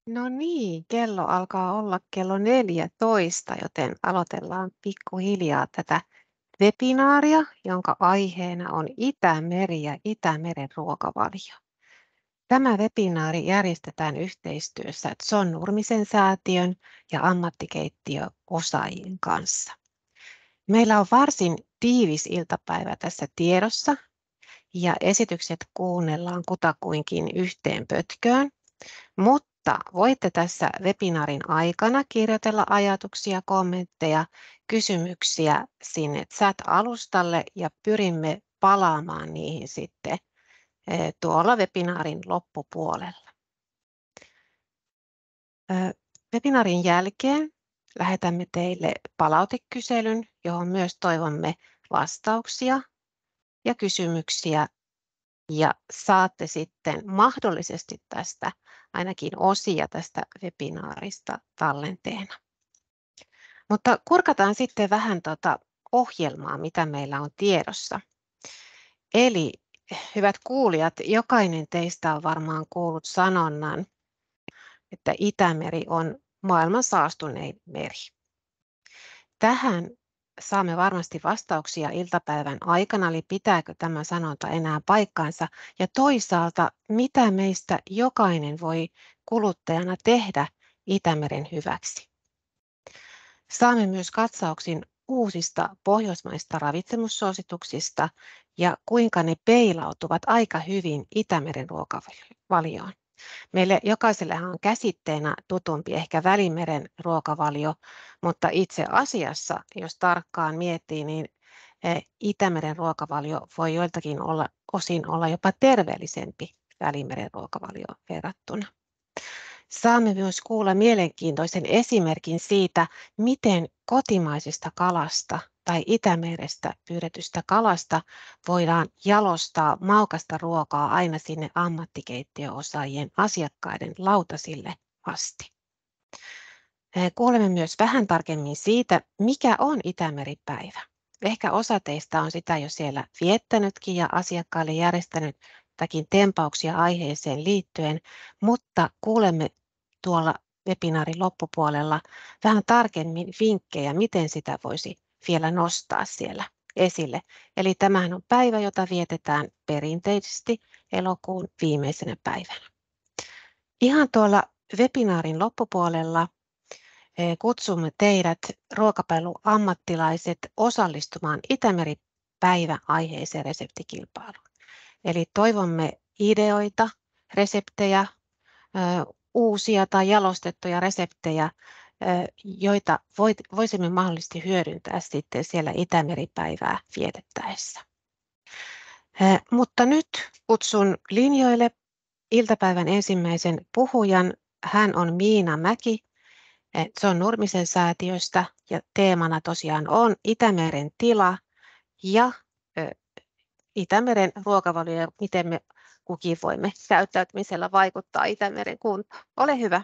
No niin, kello alkaa olla kello 14, joten aloitellaan pikkuhiljaa tätä webinaaria, jonka aiheena on Itämeri ja Itämeren ruokavalio. Tämä webinaari järjestetään yhteistyössä John Nurmisen säätiön ja ammattikeittiöosaajien kanssa. Meillä on varsin tiivis iltapäivä tässä tiedossa ja esitykset kuunnellaan kutakuinkin yhteen pötköön. Mutta voitte tässä webinaarin aikana kirjoitella ajatuksia, kommentteja, kysymyksiä sinne chat-alustalle ja pyrimme palaamaan niihin sitten tuolla webinaarin loppupuolella. Webinaarin jälkeen lähetämme teille palautekyselyn, johon myös toivomme vastauksia ja kysymyksiä. Ja saatte sitten mahdollisesti tästä ainakin osia tästä webinaarista tallenteena. Mutta kurkataan sitten vähän ohjelmaa, mitä meillä on tiedossa. Eli hyvät kuulijat, jokainen teistä on varmaan kuullut sanonnan, että Itämeri on maailman saastunein meri. Tähän saamme varmasti vastauksia iltapäivän aikana, eli pitääkö tämä sanonta enää paikkaansa, ja toisaalta mitä meistä jokainen voi kuluttajana tehdä Itämeren hyväksi. Saamme myös katsauksin uusista pohjoismaista ravitsemussuosituksista ja kuinka ne peilautuvat aika hyvin Itämeren ruokavalioon. Meille jokaisellehan on käsitteenä tutumpi ehkä Välimeren ruokavalio, mutta itse asiassa, jos tarkkaan miettii, niin Itämeren ruokavalio voi joiltakin osin olla jopa terveellisempi Välimeren ruokavalioon verrattuna. Saamme myös kuulla mielenkiintoisen esimerkin siitä, miten kotimaisesta kalasta tai Itämerestä pyydetystä kalasta voidaan jalostaa maukasta ruokaa aina sinne ammattikeittiöosaajien asiakkaiden lautasille asti. Kuulemme myös vähän tarkemmin siitä, mikä on Itämeri-päivä. Ehkä osa teistä on sitä jo siellä viettänytkin ja asiakkaille järjestänyt jotakin tempauksia aiheeseen liittyen, mutta kuulemme tuolla webinaarin loppupuolella vähän tarkemmin vinkkejä, miten sitä voisi vielä nostaa siellä esille. Eli tämähän on päivä, jota vietetään perinteisesti elokuun viimeisenä päivänä. Ihan tuolla webinaarin loppupuolella kutsumme teidät ruokapalveluammattilaiset osallistumaan Itämeri-päivä aiheeseen reseptikilpailuun. Eli toivomme ideoita, reseptejä, uusia tai jalostettuja reseptejä, joita voisimme mahdollisesti hyödyntää sitten siellä Itämeri-päivää vietettäessä. Mutta nyt kutsun linjoille iltapäivän ensimmäisen puhujan. Hän on Miina Mäki John Nurmisen säätiöstä ja teemana tosiaan on Itämeren tila ja Itämeren ruokavalio ja miten me kukin voimme käyttäytymisellä vaikuttaa Itämeren kuntoon. Ole hyvä.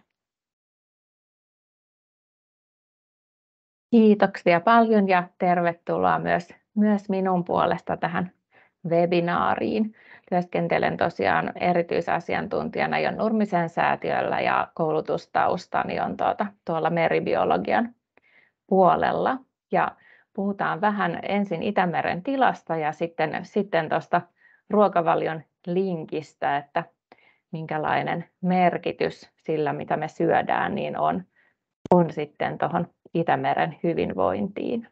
Kiitoksia paljon ja tervetuloa myös minun puolesta tähän webinaariin. Työskentelen tosiaan erityisasiantuntijana John Nurmisen säätiöllä ja koulutustaustani on tuolla meribiologian puolella. Ja puhutaan vähän ensin Itämeren tilasta ja sitten tuosta ruokavalion linkistä, että minkälainen merkitys sillä, mitä me syödään, niin on sitten tuohon Itämeren hyvinvointiin.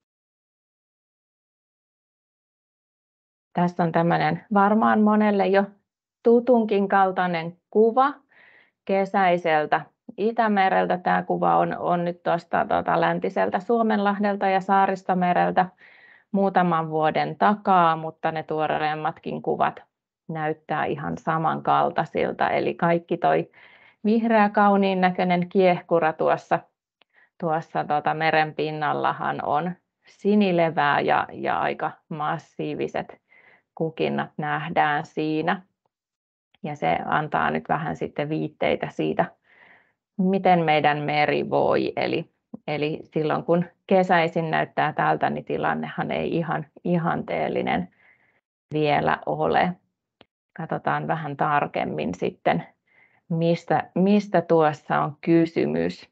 Tässä on tämmöinen varmaan monelle jo tutunkin kaltainen kuva kesäiseltä Itämereltä. Tämä kuva on nyt tuosta läntiseltä Suomenlahdelta ja Saaristomereltä muutaman vuoden takaa, mutta ne tuoreemmatkin kuvat näyttää ihan samankaltaisilta. Eli kaikki toi vihreä kauniin näköinen kiehkura tuossa meren pinnallahan on sinilevää ja aika massiiviset kukinnat nähdään siinä. Ja se antaa nyt vähän sitten viitteitä siitä, miten meidän meri voi. Eli silloin kun kesäisin näyttää tältä, niin tilannehan ei ihan ihanteellinen vielä ole. Katsotaan vähän tarkemmin sitten, mistä tuossa on kysymys.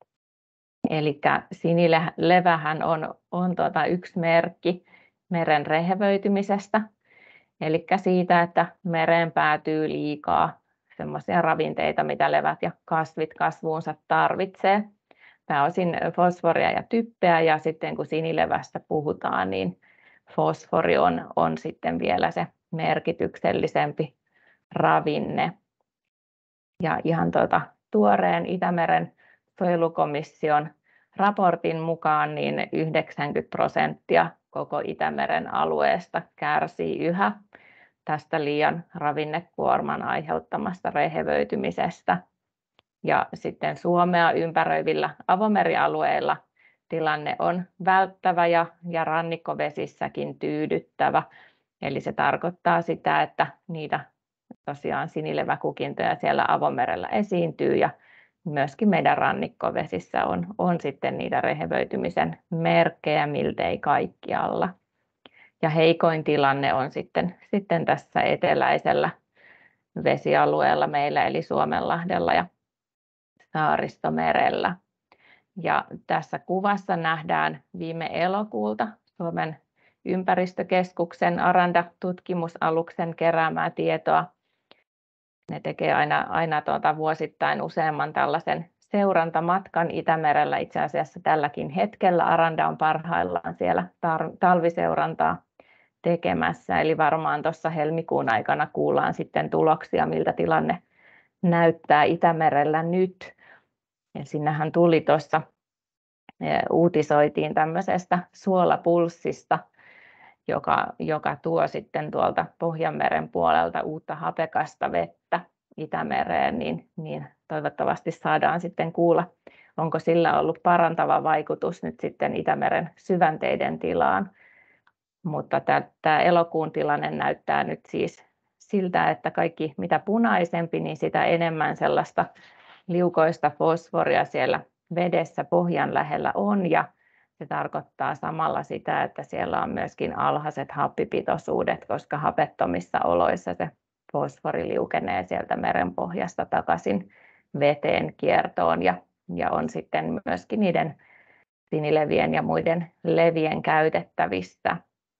Eli sinilevähän on yksi merkki meren rehevöitymisestä, eli siitä, että mereen päätyy liikaa semmoisia ravinteita, mitä levät ja kasvit kasvuunsa tarvitsee. Pääosin fosforia ja typpeä, ja sitten kun sinilevästä puhutaan, niin fosfori on sitten vielä se merkityksellisempi ravinne. Ja ihan tuoreen Itämeren suojelukomission raportin mukaan niin 90% koko Itämeren alueesta kärsii yhä tästä liian ravinnekuorman aiheuttamasta rehevöitymisestä. Ja sitten Suomea ympäröivillä avomerialueilla tilanne on välttävä ja rannikkovesissäkin tyydyttävä. Eli se tarkoittaa sitä, että niitä tosiaan sinileväkukintoja siellä avomerellä esiintyy ja myöskin meidän rannikkovesissä on sitten niitä rehevöitymisen merkkejä miltei kaikkialla. Ja heikoin tilanne on sitten tässä eteläisellä vesialueella meillä eli Suomenlahdella ja Saaristomerellä. Ja tässä kuvassa nähdään viime elokuulta Suomen ympäristökeskuksen Aranda-tutkimusaluksen keräämää tietoa. Ne tekee aina vuosittain useamman tällaisen seurantamatkan Itämerellä. Itse asiassa tälläkin hetkellä Aranda on parhaillaan siellä talviseurantaa tekemässä. Eli varmaan tuossa helmikuun aikana kuullaan sitten tuloksia, miltä tilanne näyttää Itämerellä nyt. Ja sinnehän tuli tuossa, uutisoitiin tämmöisestä suolapulssista, joka tuo sitten tuolta Pohjanmeren puolelta uutta hapekasta vettä Itämereen, niin toivottavasti saadaan sitten kuulla, onko sillä ollut parantava vaikutus nyt sitten Itämeren syvänteiden tilaan. Mutta tämä elokuun tilanne näyttää nyt siis siltä, että kaikki mitä punaisempi, niin sitä enemmän sellaista liukoista fosforia siellä vedessä pohjan lähellä on, ja se tarkoittaa samalla sitä, että siellä on myöskin alhaiset happipitoisuudet, koska hapettomissa oloissa se fosfori liukenee sieltä merenpohjasta takaisin veteen kiertoon ja on sitten myöskin niiden sinilevien ja muiden levien käytettävissä.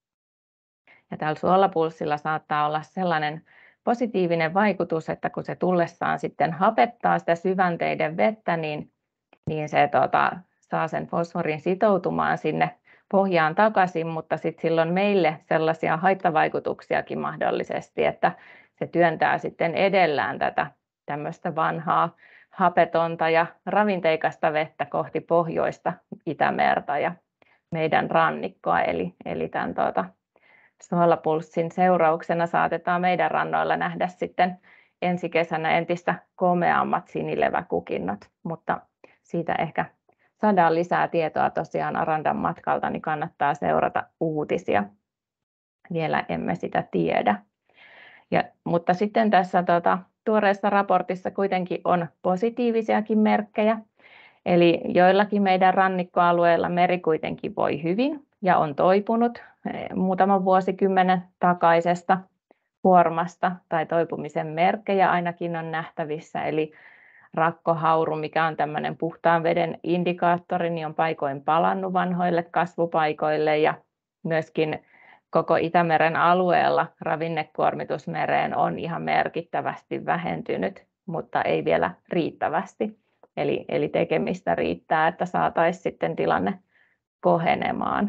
Ja tällä suolapulssilla saattaa olla sellainen positiivinen vaikutus, että kun se tullessaan sitten hapettaa sitä syvänteiden vettä, niin se saa sen fosforin sitoutumaan sinne pohjaan takaisin, mutta sitten silloin meille sellaisia haittavaikutuksiakin mahdollisesti, että se työntää sitten edellään tätä tämmöistä vanhaa hapetonta ja ravinteikasta vettä kohti pohjoista Itämerta ja meidän rannikkoa, eli tämän suolapulssin seurauksena saatetaan meidän rannoilla nähdä sitten ensi kesänä entistä komeammat sinileväkukinnot, mutta siitä ehkä saadaan lisää tietoa tosiaan Arandan matkalta, niin kannattaa seurata uutisia. Vielä emme sitä tiedä. Mutta sitten tässä tuoreessa raportissa kuitenkin on positiivisiakin merkkejä. Eli joillakin meidän rannikkoalueilla meri kuitenkin voi hyvin ja on toipunut muutaman vuosikymmenen takaisesta kuormasta tai toipumisen merkkejä ainakin on nähtävissä. Eli rakkohauru, mikä on tämmöinen puhtaan veden indikaattori, niin on paikoin palannut vanhoille kasvupaikoille ja myöskin koko Itämeren alueella ravinnekuormitus mereen on ihan merkittävästi vähentynyt, mutta ei vielä riittävästi. Eli tekemistä riittää, että saataisiin sitten tilanne kohenemaan.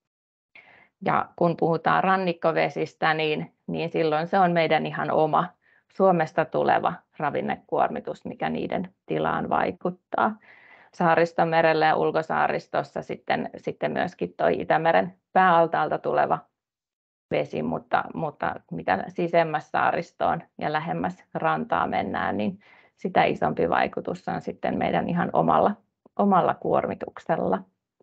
Ja kun puhutaan rannikkovesistä, niin silloin se on meidän ihan oma Suomesta tuleva ravinnekuormitus, mikä niiden tilaan vaikuttaa. Saaristomerellä ja ulkosaaristossa sitten myöskin tuo Itämeren pääaltaalta tuleva vesi, mutta mitä sisemmäs saaristoon ja lähemmäs rantaa mennään, niin sitä isompi vaikutus on sitten meidän ihan omalla kuormituksella.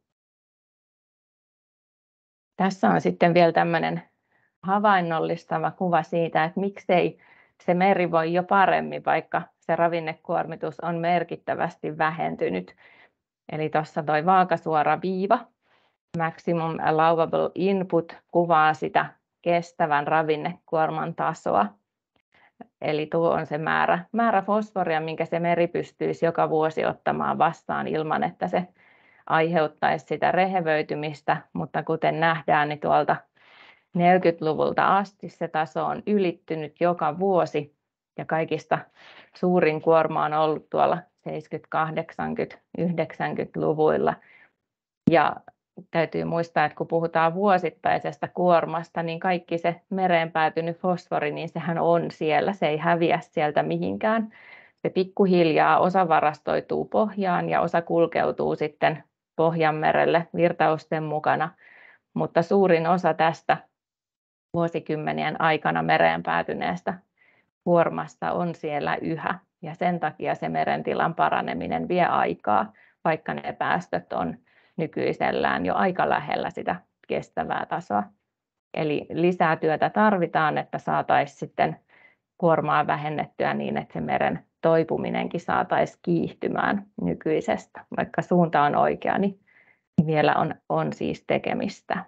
Tässä on sitten vielä tämmöinen havainnollistava kuva siitä, että miksei se meri voi jo paremmin, vaikka se ravinnekuormitus on merkittävästi vähentynyt. Eli tuossa tuo vaakasuora viiva, maximum allowable input, kuvaa sitä kestävän ravinnekuorman tasoa. Eli tuo on se määrä fosforia, minkä se meri pystyisi joka vuosi ottamaan vastaan ilman, että se aiheuttaisi sitä rehevöitymistä, mutta kuten nähdään, niin tuolta 40-luvulta asti se taso on ylittynyt joka vuosi ja kaikista suurin kuorma on ollut tuolla 70-, 80-, 90-luvuilla. Ja täytyy muistaa, että kun puhutaan vuosittaisesta kuormasta, niin kaikki se mereen päätynyt fosfori, niin sehän on siellä, se ei häviä sieltä mihinkään. Se pikkuhiljaa osa varastoituu pohjaan ja osa kulkeutuu sitten Pohjanmerelle virtausten mukana, mutta suurin osa tästä vuosikymmenien aikana mereen päätyneestä kuormasta on siellä yhä, ja sen takia se merentilan paraneminen vie aikaa, vaikka ne päästöt on nykyisellään jo aika lähellä sitä kestävää tasoa. Eli lisää työtä tarvitaan, että saataisiin sitten kuormaa vähennettyä niin, että se meren toipuminenkin saataisiin kiihtymään nykyisestä. Vaikka suunta on oikea, niin vielä on siis tekemistä.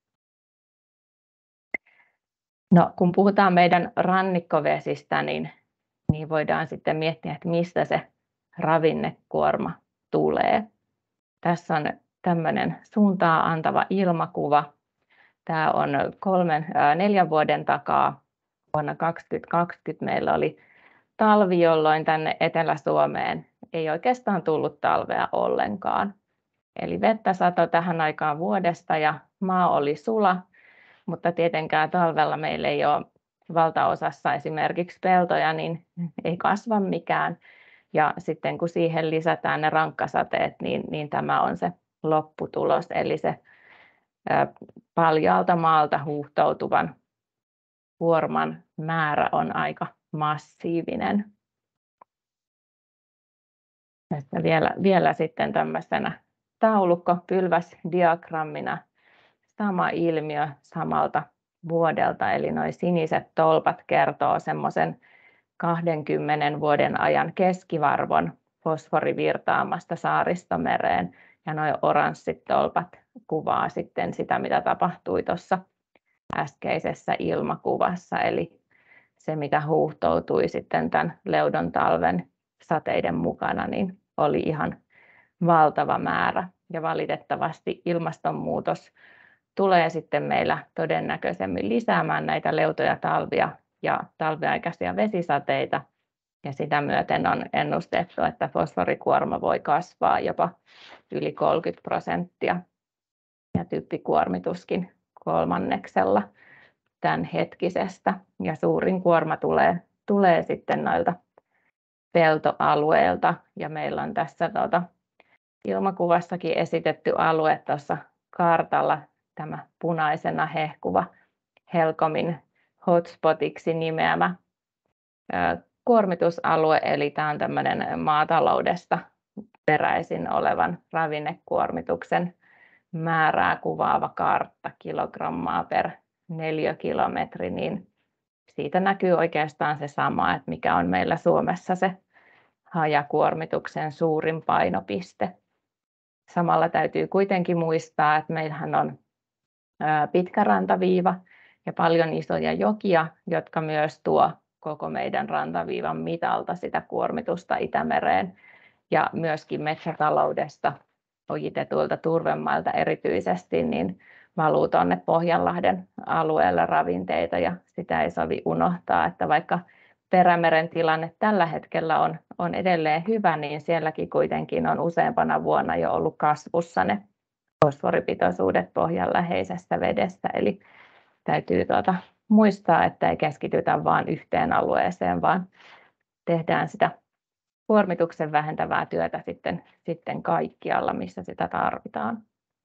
No, kun puhutaan meidän rannikkovesistä, niin voidaan sitten miettiä, että mistä se ravinnekuorma tulee. Tässä on tämmöinen suuntaa antava ilmakuva. Tämä on 3-4 vuoden takaa. Vuonna 2020 meillä oli talvi, jolloin tänne Etelä-Suomeen ei oikeastaan tullut talvea ollenkaan. Eli vettä satoi tähän aikaan vuodesta ja maa oli sula, mutta tietenkään talvella meillä ei ole valtaosassa esimerkiksi peltoja, niin ei kasva mikään. Ja sitten kun siihen lisätään ne rankkasateet, niin tämä on se lopputulos. Eli se paljaalta maalta huuhtoutuvan kuorman määrä on aika massiivinen. Tässä vielä sitten tämmöisenä taulukkopylväsdiagrammina sama ilmiö samalta vuodelta, eli nuo siniset tolpat kertoo semmoisen 20 vuoden ajan keskivarvon fosforivirtaamasta Saaristomereen, ja nuo oranssit tolpat kuvaa sitten sitä, mitä tapahtui tuossa äskeisessä ilmakuvassa, eli se, mitä huuhtoutui sitten tämän leudon talven sateiden mukana, niin oli ihan valtava määrä, ja valitettavasti ilmastonmuutos tulee sitten meillä todennäköisemmin lisäämään näitä leutoja talvia ja talviaikaisia vesisateita, ja sitä myöten on ennustettu, että fosforikuorma voi kasvaa jopa yli 30% ja typpikuormituskin 1/3 tämän hetkisestä, ja suurin kuorma tulee sitten noilta peltoalueilta, ja meillä on tässä ilmakuvassakin esitetty alue tuossa kartalla, tämä punaisena hehkuva HELCOMin hotspotiksi nimeämä kuormitusalue, eli tämä on tämmöinen maataloudesta peräisin olevan ravinnekuormituksen määrää kuvaava kartta, kilogrammaa per neliökilometri, niin siitä näkyy oikeastaan se sama, että mikä on meillä Suomessa se hajakuormituksen suurin painopiste. Samalla täytyy kuitenkin muistaa, että meillähän on pitkä rantaviiva ja paljon isoja jokia, jotka myös tuo koko meidän rantaviivan mitalta sitä kuormitusta Itämereen, ja myöskin metsätaloudesta ojitetuilta turvemailta erityisesti niin valuu tuonne Pohjanlahden alueelle ravinteita, ja sitä ei sovi unohtaa, että vaikka Perämeren tilanne tällä hetkellä on edelleen hyvä, niin sielläkin kuitenkin on useampana vuonna jo ollut kasvussa ne fosforipitoisuudet pohjan läheisessä vedessä, eli täytyy muistaa, että ei keskitytä vain yhteen alueeseen, vaan tehdään sitä kuormituksen vähentävää työtä sitten kaikkialla, missä sitä tarvitaan.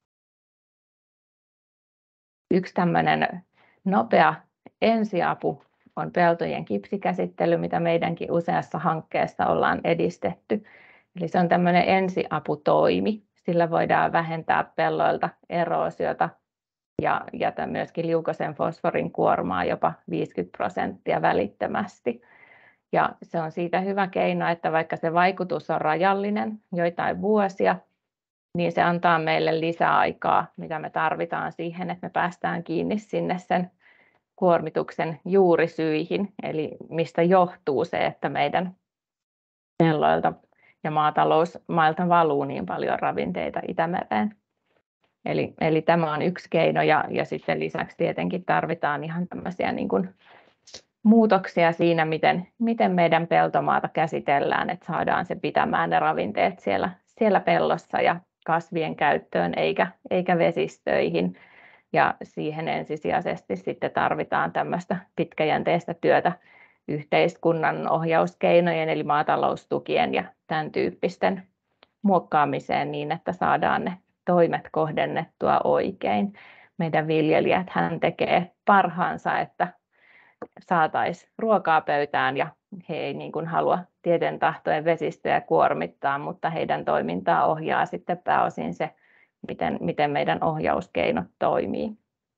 Yksi tämmöinen nopea ensiapu on peltojen kipsikäsittely, mitä meidänkin useassa hankkeessa ollaan edistetty. Eli se on tämmöinen ensiaputoimi. Sillä voidaan vähentää pelloilta eroosiota ja myöskin liukoisen fosforin kuormaa jopa 50% välittömästi. Ja se on siitä hyvä keino, että vaikka se vaikutus on rajallinen joitain vuosia, niin se antaa meille lisäaikaa, mitä me tarvitaan siihen, että me päästään kiinni sinne sen kuormituksen juurisyihin, eli mistä johtuu se, että meidän pelloilta ja maatalousmailta valuu niin paljon ravinteita Itämereen. Eli tämä on yksi keino, ja sitten lisäksi tietenkin tarvitaan ihan tämmöisiä niin kuin muutoksia siinä, miten meidän peltomaata käsitellään, että saadaan se pitämään ne ravinteet siellä pellossa ja kasvien käyttöön eikä vesistöihin. Ja siihen ensisijaisesti sitten tarvitaan tämmöistä pitkäjänteistä työtä yhteiskunnan ohjauskeinojen eli maataloustukien ja tämän tyyppisten muokkaamiseen niin, että saadaan ne toimet kohdennettua oikein. Meidän viljelijät hän tekee parhaansa, että saataisiin ruokaa pöytään ja he ei niin kuin halua tieten tahtoen vesistöjä kuormittaa, mutta heidän toimintaa ohjaa sitten pääosin se, miten meidän ohjauskeinot toimii.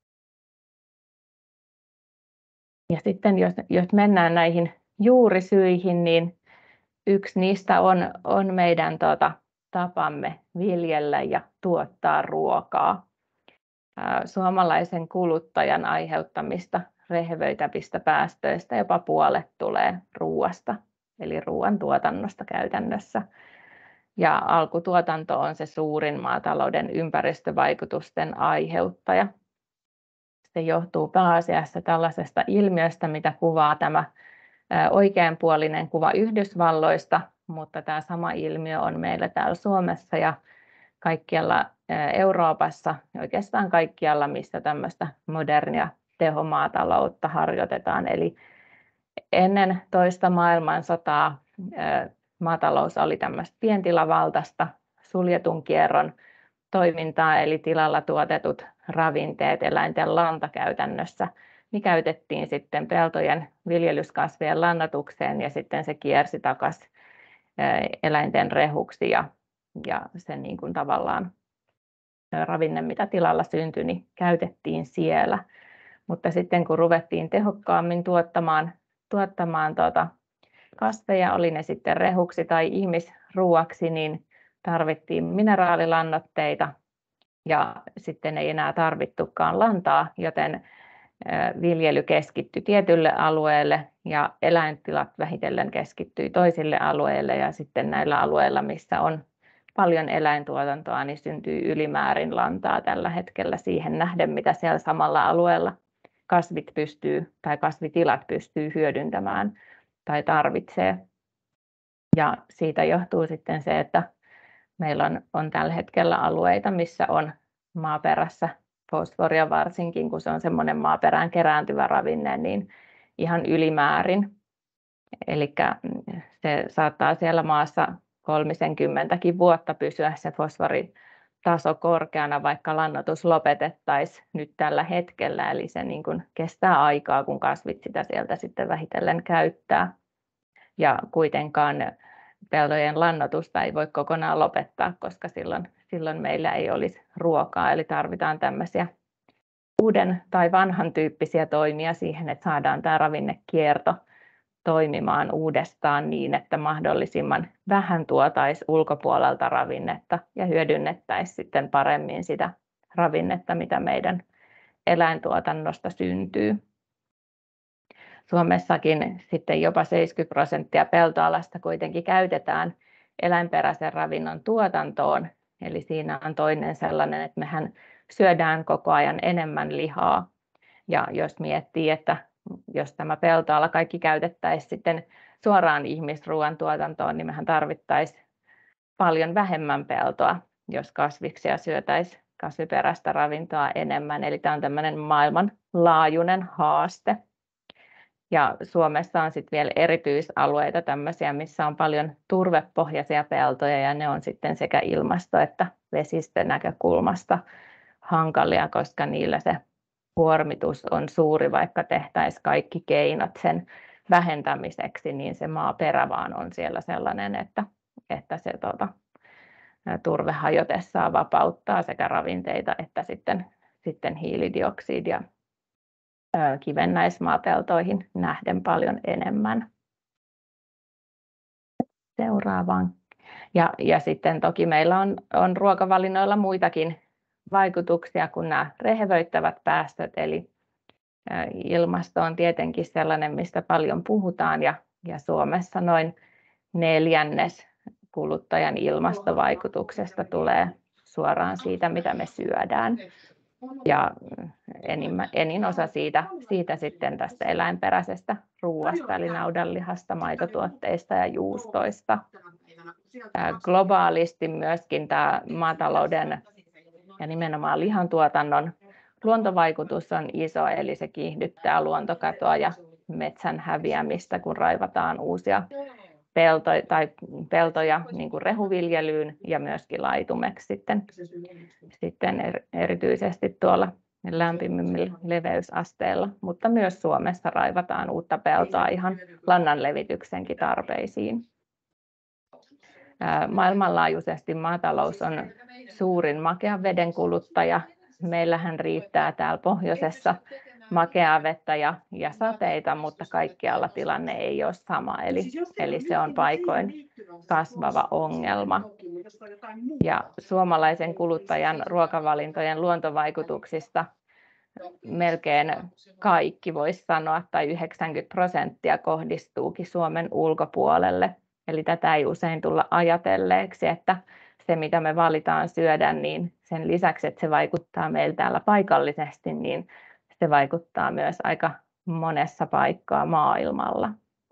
Ja sitten jos mennään näihin juurisyihin, niin yksi niistä on meidän tapamme viljellä ja tuottaa ruokaa. Suomalaisen kuluttajan aiheuttamista rehevöitävistä päästöistä jopa puolet tulee ruoasta, eli ruoantuotannosta käytännössä. Ja alkutuotanto on se suurin maatalouden ympäristövaikutusten aiheuttaja. Se johtuu pääasiassa tällaisesta ilmiöstä, mitä kuvaa tämä oikeanpuolinen kuva Yhdysvalloista, mutta tämä sama ilmiö on meillä täällä Suomessa ja kaikkialla Euroopassa, oikeastaan kaikkialla, missä tämmöistä modernia tehomaataloutta harjoitetaan. Eli ennen toista maailmansotaa maatalous oli tämmöistä pientilavaltaista suljetun kierron toimintaa, eli tilalla tuotetut ravinteet, eläinten lanta käytännössä, niin käytettiin sitten peltojen viljelyskasvien lannoitukseen ja sitten se kiersi takaisin eläinten rehuksi ja se niin kuin tavallaan ravinne, mitä tilalla syntyi, niin käytettiin siellä. Mutta sitten kun ruvettiin tehokkaammin tuottamaan kasveja, oli ne sitten rehuksi tai ihmisruuaksi, niin tarvittiin mineraalilannoitteita ja sitten ei enää tarvittukaan lantaa, joten viljely keskittyi tietylle alueelle ja eläintilat vähitellen keskittyi toisille alueille ja sitten näillä alueilla, missä on paljon eläintuotantoa, niin syntyy ylimäärin lantaa tällä hetkellä siihen nähden, mitä siellä samalla alueella kasvitilat pystyy hyödyntämään tai tarvitsee. Ja siitä johtuu sitten se, että meillä on tällä hetkellä alueita, missä on maaperässä fosforia varsinkin, kun se on semmoinen maaperään kerääntyvä ravinne, niin ihan ylimäärin. Eli se saattaa siellä maassa 30 vuotta pysyä se fosforitaso korkeana, vaikka lannoitus lopetettaisiin nyt tällä hetkellä. Eli se niin kuin kestää aikaa, kun kasvit sitä sieltä sitten vähitellen käyttää. Ja kuitenkaan peltojen lannoitusta ei voi kokonaan lopettaa, koska silloin meillä ei olisi ruokaa. Eli tarvitaan tämmöisiä uuden tai vanhan tyyppisiä toimia siihen, että saadaan tämä ravinnekierto toimimaan uudestaan niin, että mahdollisimman vähän tuotaisiin ulkopuolelta ravinnetta ja hyödynnettäisiin sitten paremmin sitä ravinnetta, mitä meidän eläintuotannosta syntyy. Suomessakin sitten jopa 70% peltoalasta kuitenkin käytetään eläinperäisen ravinnon tuotantoon. Eli siinä on toinen sellainen, että mehän syödään koko ajan enemmän lihaa. Ja jos miettii, että jos tämä peltoala kaikki käytettäisiin sitten suoraan ihmisruoan tuotantoon, niin mehän tarvittaisiin paljon vähemmän peltoa, jos kasviksia syötäisiin kasviperäistä ravintoa enemmän. Eli tämä on tämmöinen maailmanlaajuinen haaste. Ja Suomessa on sitten vielä erityisalueita tämmöisiä, missä on paljon turvepohjaisia peltoja ja ne on sitten sekä ilmasto- että vesistönäkökulmasta hankalia, koska niillä se kuormitus on suuri, vaikka tehtäisiin kaikki keinot sen vähentämiseksi, niin se maaperä vaan on siellä sellainen, että se turve hajotessaan vapauttaa sekä ravinteita että sitten hiilidioksidia kivennäismaapeltoihin nähden paljon enemmän. Seuraavaan. Ja sitten toki meillä on ruokavalinnoilla muitakin vaikutuksia kuin nämä rehevöittävät päästöt, eli Ilmasto on tietenkin sellainen, mistä paljon puhutaan ja Suomessa noin 1/4 kuluttajan ilmastovaikutuksesta tulee suoraan siitä, mitä me syödään. Ja enin osa siitä sitten tästä eläinperäisestä ruoasta, eli naudanlihasta, maitotuotteista ja juustoista. Globaalisti myöskin tämä maatalouden ja nimenomaan lihantuotannon luontovaikutus on iso, eli se kiihdyttää luontokatoa ja metsän häviämistä, kun raivataan uusia peltoja niin kuin rehuviljelyyn ja myöskin laitumeksi sitten erityisesti tuolla lämpimimmillä leveysasteilla, mutta myös Suomessa raivataan uutta peltoa ihan lannan levityksenkin tarpeisiin. Maailmanlaajuisesti maatalous on suurin makean veden kuluttaja. Meillähän riittää täällä pohjoisessa makeaa vettä ja sateita, mutta kaikkialla tilanne ei ole sama, eli se on paikoin kasvava ongelma. Ja suomalaisen kuluttajan ruokavalintojen luontovaikutuksista melkein kaikki voisi sanoa, tai 90% kohdistuukin Suomen ulkopuolelle. Eli tätä ei usein tulla ajatelleeksi, että se mitä me valitaan syödä, niin sen lisäksi, että se vaikuttaa meillä täällä paikallisesti, niin se vaikuttaa myös aika monessa paikkaa maailmalla.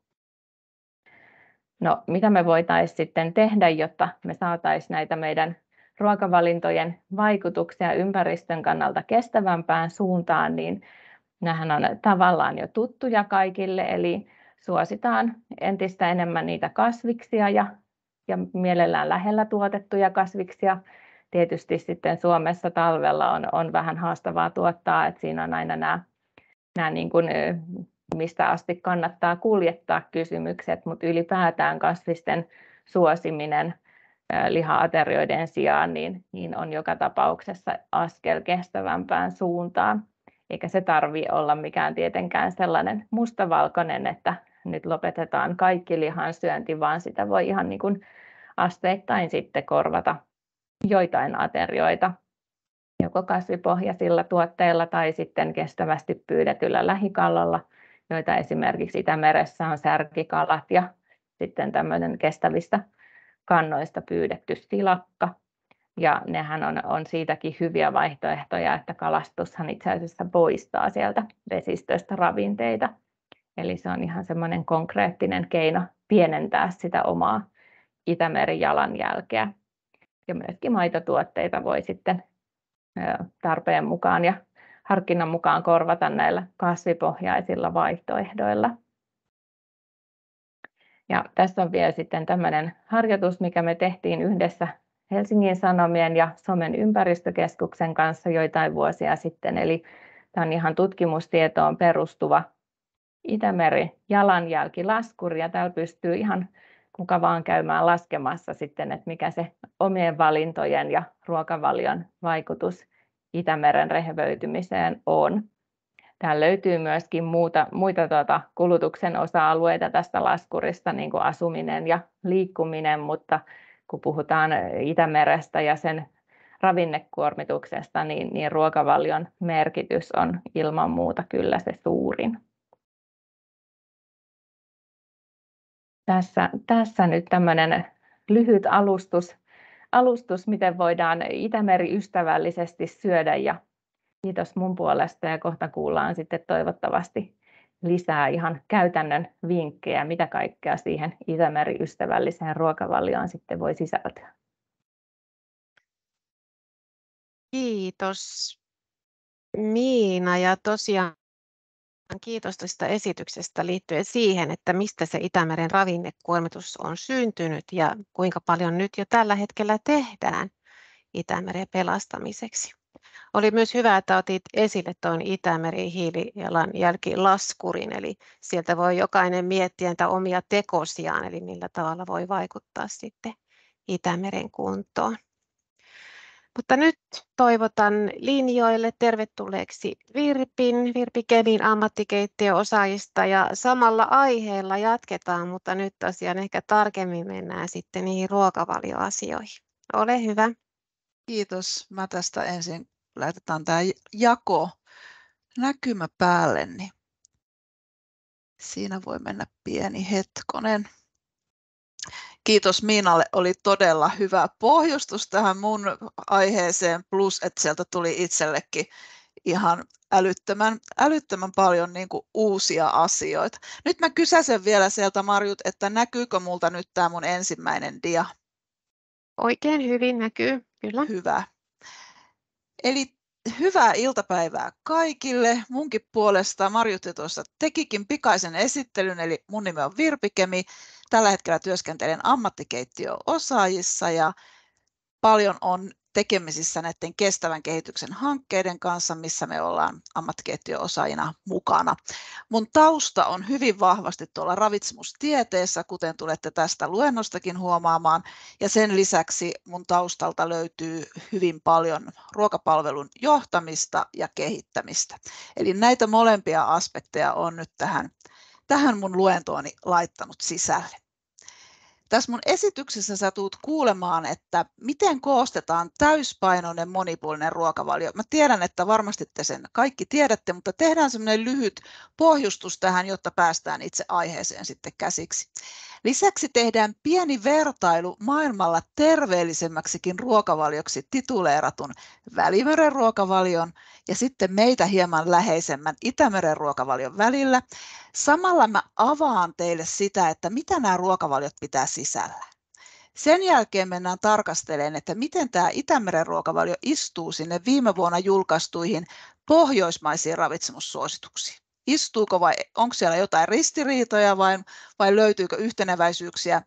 No, mitä me voitaisiin sitten tehdä, jotta me saataisiin näitä meidän ruokavalintojen vaikutuksia ympäristön kannalta kestävämpään suuntaan, niin nämähän on tavallaan jo tuttuja kaikille, eli suositaan entistä enemmän niitä kasviksia ja mielellään lähellä tuotettuja kasviksia. Tietysti sitten Suomessa talvella on vähän haastavaa tuottaa, että siinä on aina nämä niin kuin, mistä asti kannattaa kuljettaa kysymykset, mutta ylipäätään kasvisten suosiminen liha-aterioiden sijaan niin on joka tapauksessa askel kestävämpään suuntaan. Eikä se tarvitse olla mikään tietenkään sellainen mustavalkoinen, että nyt lopetetaan kaikki lihansyönti, vaan sitä voi ihan niin kuin asteittain sitten korvata joitain aterioita joko kasvipohjaisilla tuotteilla tai sitten kestävästi pyydetyllä lähikalalla, joita esimerkiksi Itämeressä on särkikalat ja sitten tämmöinen kestävistä kannoista pyydetty silakka. Ja nehän on siitäkin hyviä vaihtoehtoja, että kalastushan itse asiassa poistaa sieltä vesistöstä ravinteita. Eli se on ihan semmoinen konkreettinen keino pienentää sitä omaa Itämeren jalanjälkeä. Ja myöskin maitotuotteita voi sitten tarpeen mukaan ja harkinnan mukaan korvata näillä kasvipohjaisilla vaihtoehdoilla. Ja tässä on vielä sitten tämmöinen harjoitus, mikä me tehtiin yhdessä Helsingin Sanomien ja Somen ympäristökeskuksen kanssa joitain vuosia sitten. Eli tämä on ihan tutkimustietoon perustuva Itämeri-jalanjälkilaskuri, ja täällä pystyy ihan kuka vaan käymään laskemassa sitten, että mikä se omien valintojen ja ruokavalion vaikutus Itämeren rehevöitymiseen on. Täällä löytyy myöskin muita kulutuksen osa-alueita tästä laskurista, niin kuin asuminen ja liikkuminen, mutta kun puhutaan Itämerestä ja sen ravinnekuormituksesta, niin ruokavalion merkitys on ilman muuta kyllä se suurin. Tässä nyt tämmöinen lyhyt alustus, miten voidaan Itämeri-ystävällisesti syödä, ja kiitos mun puolesta, ja kohta kuullaan sitten toivottavasti lisää ihan käytännön vinkkejä, mitä kaikkea siihen Itämeri-ystävälliseen ruokavalioon sitten voi sisältyä. Kiitos Miina, ja tosiaan kiitos tästä esityksestä liittyen siihen, että mistä se Itämeren ravinnekuormitus on syntynyt ja kuinka paljon nyt jo tällä hetkellä tehdään Itämeren pelastamiseksi. Oli myös hyvä, että otit esille tuon Itämeren hiilijalanjälkilaskurin, eli sieltä voi jokainen miettiä niitä omia tekosiaan, eli millä tavalla voi vaikuttaa sitten Itämeren kuntoon. Mutta nyt toivotan linjoille tervetulleeksi Virpi Kemin ammattikeittiöosaajista, ja samalla aiheella jatketaan, mutta nyt tosiaan ehkä tarkemmin mennään sitten niihin ruokavalioasioihin. Ole hyvä. Kiitos. Mä tästä ensin laitetaan tämä jako näkymä päälle, niin siinä voi mennä pieni hetkonen. Kiitos Miinalle, oli todella hyvä pohjustus tähän mun aiheeseen, plus että sieltä tuli itsellekin ihan älyttömän paljon niin kuin uusia asioita. Nyt mä kysäsen vielä sieltä Marjut, että näkyykö multa nyt tämä mun ensimmäinen dia? Oikein hyvin näkyy, kyllä. Hyvä. Eli hyvää iltapäivää kaikille. Munkin puolesta Marjutti tuossa tekikin pikaisen esittelyn, eli mun nimi on Virpi Kemi. Tällä hetkellä työskentelen ammattikeittiöosaajissa ja paljon on tekemisissä näiden kestävän kehityksen hankkeiden kanssa, missä me ollaan ammattikeittiöosaajina mukana. Mun tausta on hyvin vahvasti tuolla ravitsemustieteessä, kuten tulette tästä luennostakin huomaamaan. Ja sen lisäksi mun taustalta löytyy hyvin paljon ruokapalvelun johtamista ja kehittämistä. Eli näitä molempia aspekteja on nyt tähän mun luentooni laittanut sisälle. Tässä mun esityksessä sä tulet kuulemaan, että miten koostetaan täyspainoinen monipuolinen ruokavalio. Mä tiedän, että varmasti te sen kaikki tiedätte, mutta tehdään semmoinen lyhyt pohjustus tähän, jotta päästään itse aiheeseen sitten käsiksi. Lisäksi tehdään pieni vertailu maailmalla terveellisemmäksikin ruokavalioksi tituleeratun Välimeren ruokavalion ja sitten meitä hieman läheisemmän Itämeren ruokavalion välillä. Samalla mä avaan teille sitä, että mitä nämä ruokavaliot pitää sisällä. Sen jälkeen mennään tarkastelemaan, että miten tämä Itämeren ruokavalio istuu sinne viime vuonna julkaistuihin pohjoismaisiin ravitsemussuosituksiin. Istuuko vai onko siellä jotain ristiriitoja vai löytyykö yhteneväisyyksiä?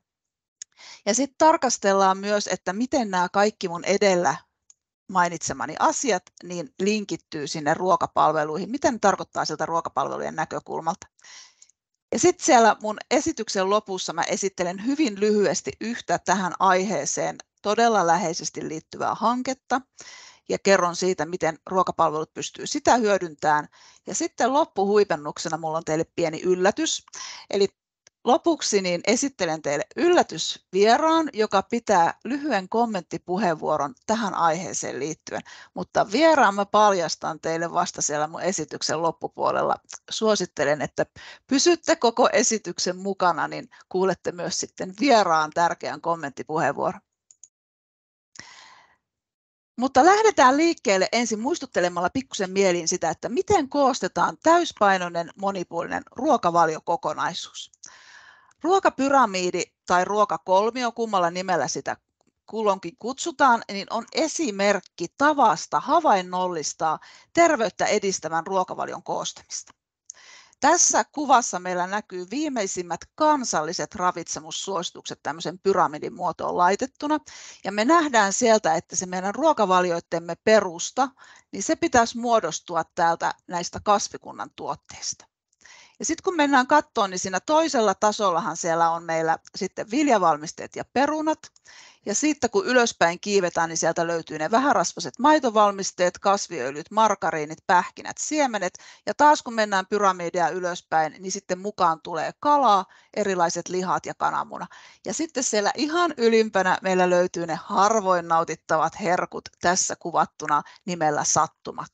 Ja sitten tarkastellaan myös, että miten nämä kaikki mun edellä mainitsemani asiat niin linkittyy sinne ruokapalveluihin. Miten ne tarkoittaa siltä ruokapalvelujen näkökulmalta? Ja sitten siellä mun esityksen lopussa mä esittelen hyvin lyhyesti yhtä tähän aiheeseen todella läheisesti liittyvää hanketta ja kerron siitä, miten ruokapalvelut pystyy sitä hyödyntämään. Ja sitten loppuhuipennuksena mulla on teille pieni yllätys. Eli lopuksi niin esittelen teille yllätysvieraan, joka pitää lyhyen kommenttipuheenvuoron tähän aiheeseen liittyen. Mutta vieraan mä paljastan teille vasta siellä mun esityksen loppupuolella. Suosittelen, että pysytte koko esityksen mukana, niin kuulette myös sitten vieraan tärkeän kommenttipuheenvuoron. Mutta lähdetään liikkeelle ensin muistuttelemalla pikkusen mieliin sitä, että miten koostetaan täyspainoinen monipuolinen ruokavaliokokonaisuus. Ruokapyramiidi tai ruokakolmio, kummalla nimellä sitä kulloinkin kutsutaan, niin on esimerkki tavasta havainnollistaa terveyttä edistävän ruokavalion koostamista. Tässä kuvassa meillä näkyy viimeisimmät kansalliset ravitsemussuositukset tämmöisen pyramidin muotoon laitettuna. Ja me nähdään sieltä, että se meidän ruokavalioittemme perusta, niin se pitäisi muodostua täältä näistä kasvikunnan tuotteista. Ja sitten kun mennään katsomaan, niin siinä toisella tasollahan siellä on meillä sitten viljavalmisteet ja perunat. Ja sitten kun ylöspäin kiivetään, niin sieltä löytyy ne vähärasvaiset maitovalmisteet, kasviöljyt, margariinit, pähkinät, siemenet. Ja taas kun mennään pyramidia ylöspäin, niin sitten mukaan tulee kalaa, erilaiset lihat ja kananmuna. Ja sitten siellä ihan ylimpänä meillä löytyy ne harvoin nautittavat herkut, tässä kuvattuna nimellä sattumat.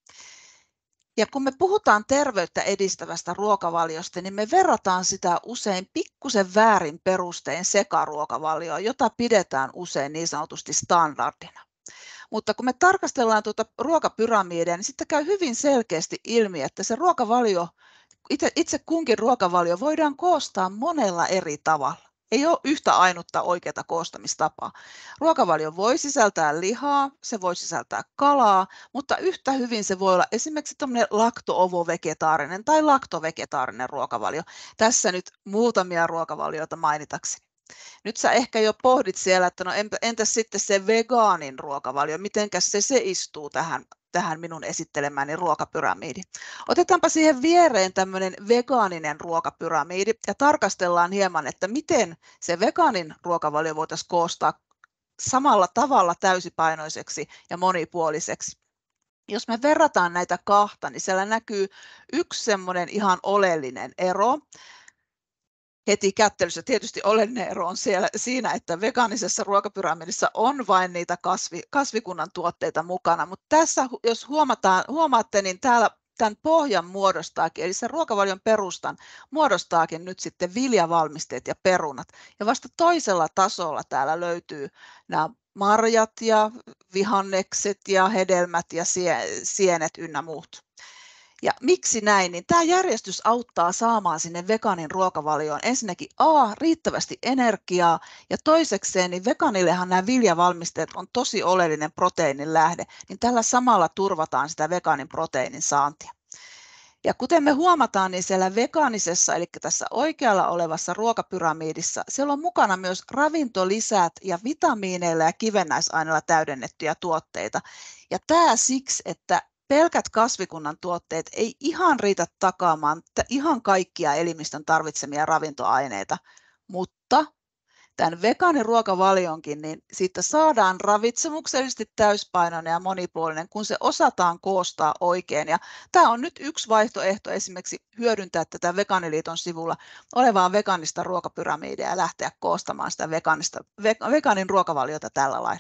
Ja kun me puhutaan terveyttä edistävästä ruokavaliosta, niin me verrataan sitä usein pikkusen väärin perustein sekaruokavalioon, jota pidetään usein niin sanotusti standardina. Mutta kun me tarkastellaan tuota ruokapyramidia, niin sitten käy hyvin selkeästi ilmi, että se ruokavalio, itse kunkin ruokavalio voidaan koostaa monella eri tavalla. Ei ole yhtä ainutta oikeaa koostamistapaa. Ruokavalio voi sisältää lihaa, se voi sisältää kalaa, mutta yhtä hyvin se voi olla esimerkiksi lakto-ovo-vegetaarinen tai laktovegetaarinen ruokavalio. Tässä nyt muutamia ruokavalioita mainitakseni. Nyt sä ehkä jo pohdit siellä, että no entäs sitten se vegaanin ruokavalio, mitenkäs se istuu tähän minun esittelemääni ruokapyramiidi. Otetaanpa siihen viereen tämmöinen vegaaninen ruokapyramiidi ja tarkastellaan hieman, että miten se vegaanin ruokavalio voitaisiin koostaa samalla tavalla täysipainoiseksi ja monipuoliseksi. Jos me verrataan näitä kahta, niin siellä näkyy yksi semmoinen ihan oleellinen ero. Heti kättelyssä tietysti oleellinen ero on siinä, että vegaanisessa ruokapyramidissa on vain niitä kasvikunnan tuotteita mukana, mutta tässä jos huomaatte, niin täällä tämän pohjan muodostaakin, eli sen ruokavalion perustan muodostaakin nyt sitten viljavalmisteet ja perunat. Ja vasta toisella tasolla täällä löytyy nämä marjat ja vihannekset ja hedelmät ja sienet ynnä muut. Ja miksi näin? Niin tämä järjestys auttaa saamaan sinne vegaanin ruokavalioon ensinnäkin riittävästi energiaa, ja toisekseen niin vegaanillehan nämä viljavalmisteet on tosi oleellinen proteiinin lähde, niin tällä samalla turvataan sitä vegaanin proteiinin saantia. Ja kuten me huomataan, niin siellä vegaanisessa, eli tässä oikealla olevassa ruokapyramiidissa, siellä on mukana myös ravintolisät ja vitamiineilla ja kivennäisaineilla täydennettyjä tuotteita. Ja tämä siksi, että pelkät kasvikunnan tuotteet ei ihan riitä takaamaan ihan kaikkia elimistön tarvitsemia ravintoaineita, mutta tämän vegaaniruokavalionkin, niin siitä saadaan ravitsemuksellisesti täyspainoinen ja monipuolinen, kun se osataan koostaa oikein. Ja tämä on nyt yksi vaihtoehto esimerkiksi hyödyntää tätä Vegaaniliiton sivulla olevaa vegaanista ruokapyramidia ja lähteä koostamaan sitä vegaanin ruokavaliota tällä lailla.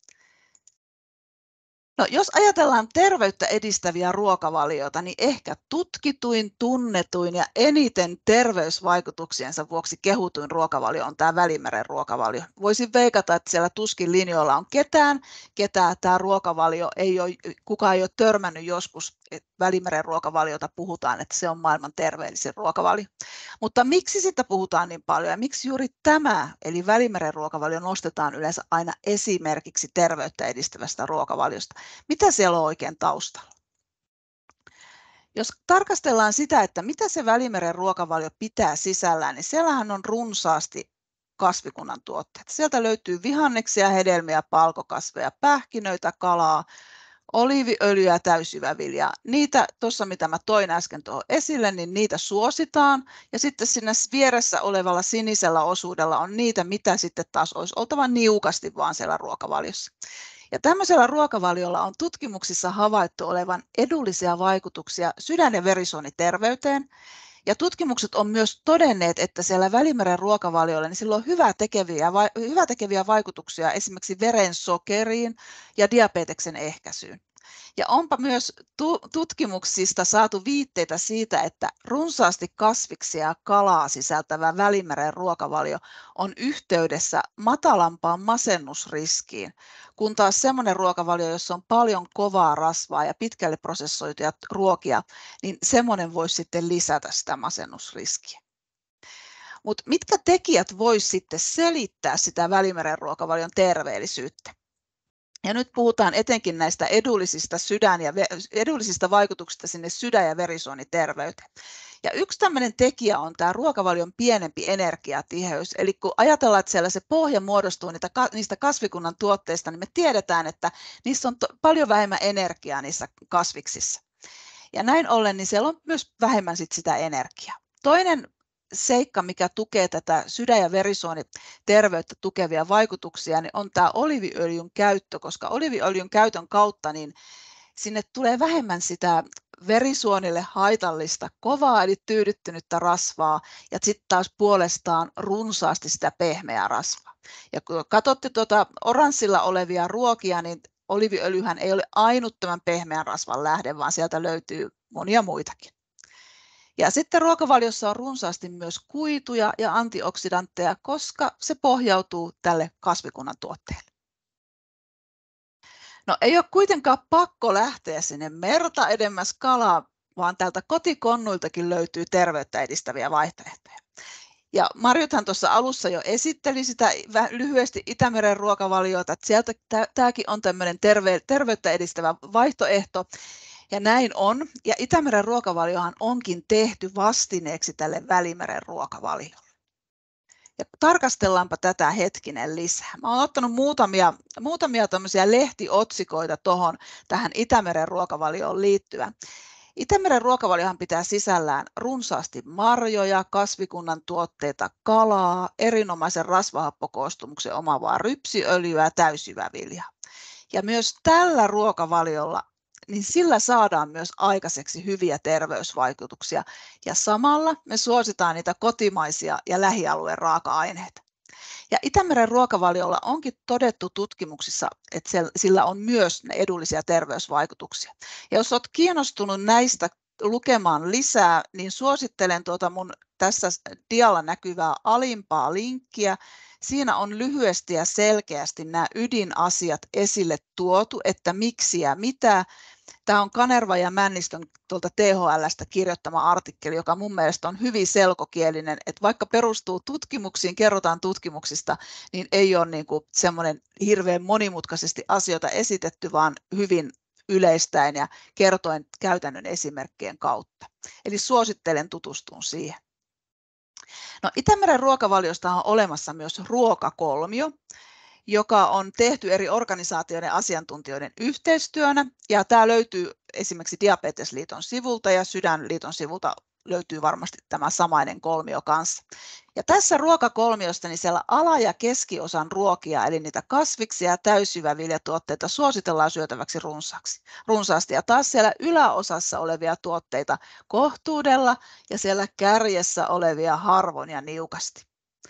No, jos ajatellaan terveyttä edistäviä ruokavalioita, niin ehkä tutkituin, tunnetuin ja eniten terveysvaikutuksiensa vuoksi kehutuin ruokavalio on tämä Välimeren ruokavalio. Voisin veikata, että siellä tuskin linjoilla on ketään tämä ruokavalio kukaan ei ole törmännyt joskus, että Välimeren ruokavaliota puhutaan, että se on maailman terveellisin ruokavalio. Mutta miksi sitä puhutaan niin paljon ja miksi juuri tämä, eli Välimeren ruokavalio, nostetaan yleensä aina esimerkiksi terveyttä edistävästä ruokavaliosta? Mitä siellä on oikein taustalla? Jos tarkastellaan sitä, että mitä se Välimeren ruokavalio pitää sisällään, niin siellähän on runsaasti kasvikunnan tuotteita. Sieltä löytyy vihanneksia, hedelmiä, palkokasveja, pähkinöitä, kalaa, oliiviöljyä ja täysjyväviljaa. Niitä tuossa, mitä mä toin äsken tuohon esille, niin niitä suositaan. Ja sitten siinä vieressä olevalla sinisellä osuudella on niitä, mitä sitten taas olisi oltava niukasti vaan siellä ruokavaliossa. Ja tämmöisellä ruokavaliolla on tutkimuksissa havaittu olevan edullisia vaikutuksia sydän- ja verisuoniterveyteen. Ja tutkimukset on myös todenneet, että siellä Välimeren ruokavaliolla niin sillä on hyvä tekeviä vaikutuksia esimerkiksi verensokeriin ja diabeteksen ehkäisyyn. Ja onpa myös tutkimuksista saatu viitteitä siitä, että runsaasti kasviksia ja kalaa sisältävä Välimeren ruokavalio on yhteydessä matalampaan masennusriskiin, kun taas semmoinen ruokavalio, jossa on paljon kovaa rasvaa ja pitkälle prosessoituja ruokia, niin semmoinen voisi sitten lisätä sitä masennusriskiä. Mutta mitkä tekijät voisi sitten selittää sitä Välimeren ruokavalion terveellisyyttä? Ja nyt puhutaan etenkin näistä edullisista vaikutuksista sinne sydän- ja verisuoniterveyteen. Ja yksi tämmöinen tekijä on tämä ruokavalion pienempi energiatiheys. Eli kun ajatellaan, että siellä se pohja muodostuu niistä kasvikunnan tuotteista, niin me tiedetään, että niissä on paljon vähemmän energiaa niissä kasviksissa. Ja näin ollen, niin siellä on myös vähemmän sitä energiaa. Toinen seikka, mikä tukee tätä sydän- ja verisuoniterveyttä tukevia vaikutuksia, niin on tämä oliiviöljyn käyttö, koska oliiviöljyn käytön kautta niin sinne tulee vähemmän sitä verisuonille haitallista kovaa eli tyydyttynyttä rasvaa ja sitten taas puolestaan runsaasti sitä pehmeää rasvaa. Ja kun katsotte oranssilla olevia ruokia, niin oliiviöljyhän ei ole ainut tämän pehmeän rasvan lähde, vaan sieltä löytyy monia muitakin. Ja sitten ruokavaliossa on runsaasti myös kuituja ja antioksidantteja, koska se pohjautuu tälle kasvikunnan tuotteelle. No ei ole kuitenkaan pakko lähteä sinne merta edemmäs kalaa, vaan täältä kotikonnuiltakin löytyy terveyttä edistäviä vaihtoehtoja. Ja Marjuthan tuossa alussa jo esitteli sitä lyhyesti Itämeren ruokavaliota, että sieltä tämäkin on tämmöinen terveyttä edistävä vaihtoehto. Ja näin on. Ja Itämeren ruokavaliohan onkin tehty vastineeksi tälle Välimeren ruokavaliolle. Ja tarkastellaanpa tätä hetkinen lisää. Mä olen ottanut muutamia tämmöisiä lehtiotsikoita tähän Itämeren ruokavalioon liittyen. Itämeren ruokavaliohan pitää sisällään runsaasti marjoja, kasvikunnan tuotteita, kalaa, erinomaisen rasvahappokoostumuksen omaavaa rypsiöljyä ja täysjyväviljaa. Ja myös tällä ruokavaliolla niin sillä saadaan myös aikaiseksi hyviä terveysvaikutuksia ja samalla me suositaan niitä kotimaisia ja lähialueen raaka-aineita. Ja Itämeren ruokavaliolla onkin todettu tutkimuksissa, että sillä on myös edullisia terveysvaikutuksia. Ja jos olet kiinnostunut näistä lukemaan lisää, niin suosittelen tuota mun tässä dialla näkyvää alimpaa linkkiä. Siinä on lyhyesti ja selkeästi nämä ydinasiat esille tuotu, että miksi ja mitä. Tämä on Kanerva ja Männistön tuolta THL:stä kirjoittama artikkeli, joka mun mielestä on hyvin selkokielinen, että vaikka perustuu tutkimuksiin, kerrotaan tutkimuksista, niin ei ole niin kuin semmoinen hirveän monimutkaisesti asioita esitetty, vaan hyvin yleistäen ja kertoen käytännön esimerkkien kautta. Eli suosittelen tutustumaan siihen. No, Itämeren ruokavaliosta on olemassa myös ruokakolmio, joka on tehty eri organisaatioiden asiantuntijoiden yhteistyönä. Ja tämä löytyy esimerkiksi Diabetesliiton sivulta ja Sydänliiton sivulta löytyy varmasti tämä samainen kolmio kanssa. Ja tässä ruokakolmiosta niin siellä ala- ja keskiosan ruokia, eli niitä kasviksia ja täysjyväviljatuotteita suositellaan syötäväksi runsaasti. Ja taas siellä yläosassa olevia tuotteita kohtuudella ja siellä kärjessä olevia harvoin ja niukasti.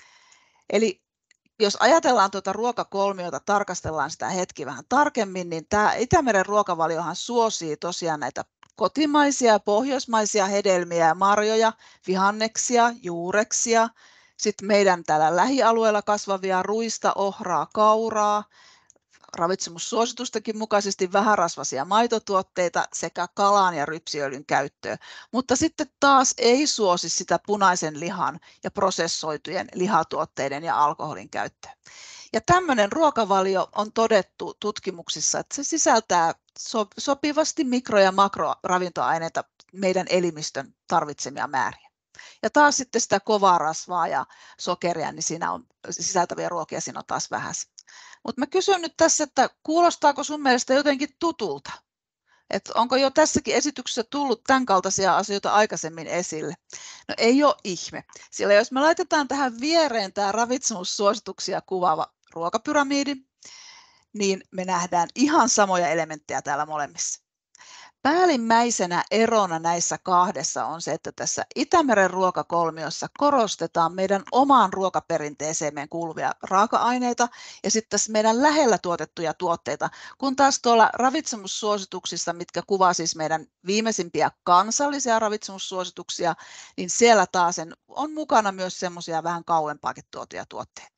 Eli jos ajatellaan tuota ruokakolmiota, tarkastellaan sitä hetki vähän tarkemmin, niin tämä Itämeren ruokavaliohan suosii tosiaan näitä kotimaisia ja pohjoismaisia hedelmiä ja marjoja, vihanneksia, juureksia, sitten meidän täällä lähialueella kasvavia ruista, ohraa, kauraa, ravitsemussuositustakin mukaisesti vähärasvaisia maitotuotteita sekä kalan ja rypsiöljyn käyttöä, mutta sitten taas ei suosi sitä punaisen lihan ja prosessoitujen lihatuotteiden ja alkoholin käyttöä. Ja tämmöinen ruokavalio on todettu tutkimuksissa, että se sisältää sopivasti mikro- ja makroravintoaineita meidän elimistön tarvitsemia määriä. Ja taas sitten sitä kovaa rasvaa ja sokeria, niin siinä on sisältäviä ruokia, siinä on taas vähäisiä. Mutta mä kysyn nyt tässä, että kuulostaako sun mielestä jotenkin tutulta? Että onko jo tässäkin esityksessä tullut tämän kaltaisia asioita aikaisemmin esille? No ei ole ihme, sillä jos me laitetaan tähän viereen tämä ravitsemussuosituksia kuvaava ruokapyramiidi, niin me nähdään ihan samoja elementtejä täällä molemmissa. Päällimmäisenä erona näissä kahdessa on se, että tässä Itämeren ruokakolmiossa korostetaan meidän omaan ruokaperinteeseemme kuuluvia raaka-aineita ja sitten tässä meidän lähellä tuotettuja tuotteita, kun taas tuolla ravitsemussuosituksissa, mitkä kuvaa siis meidän viimeisimpiä kansallisia ravitsemussuosituksia, niin siellä taas on mukana myös semmoisia vähän kauempaakin tuotuja tuotteita.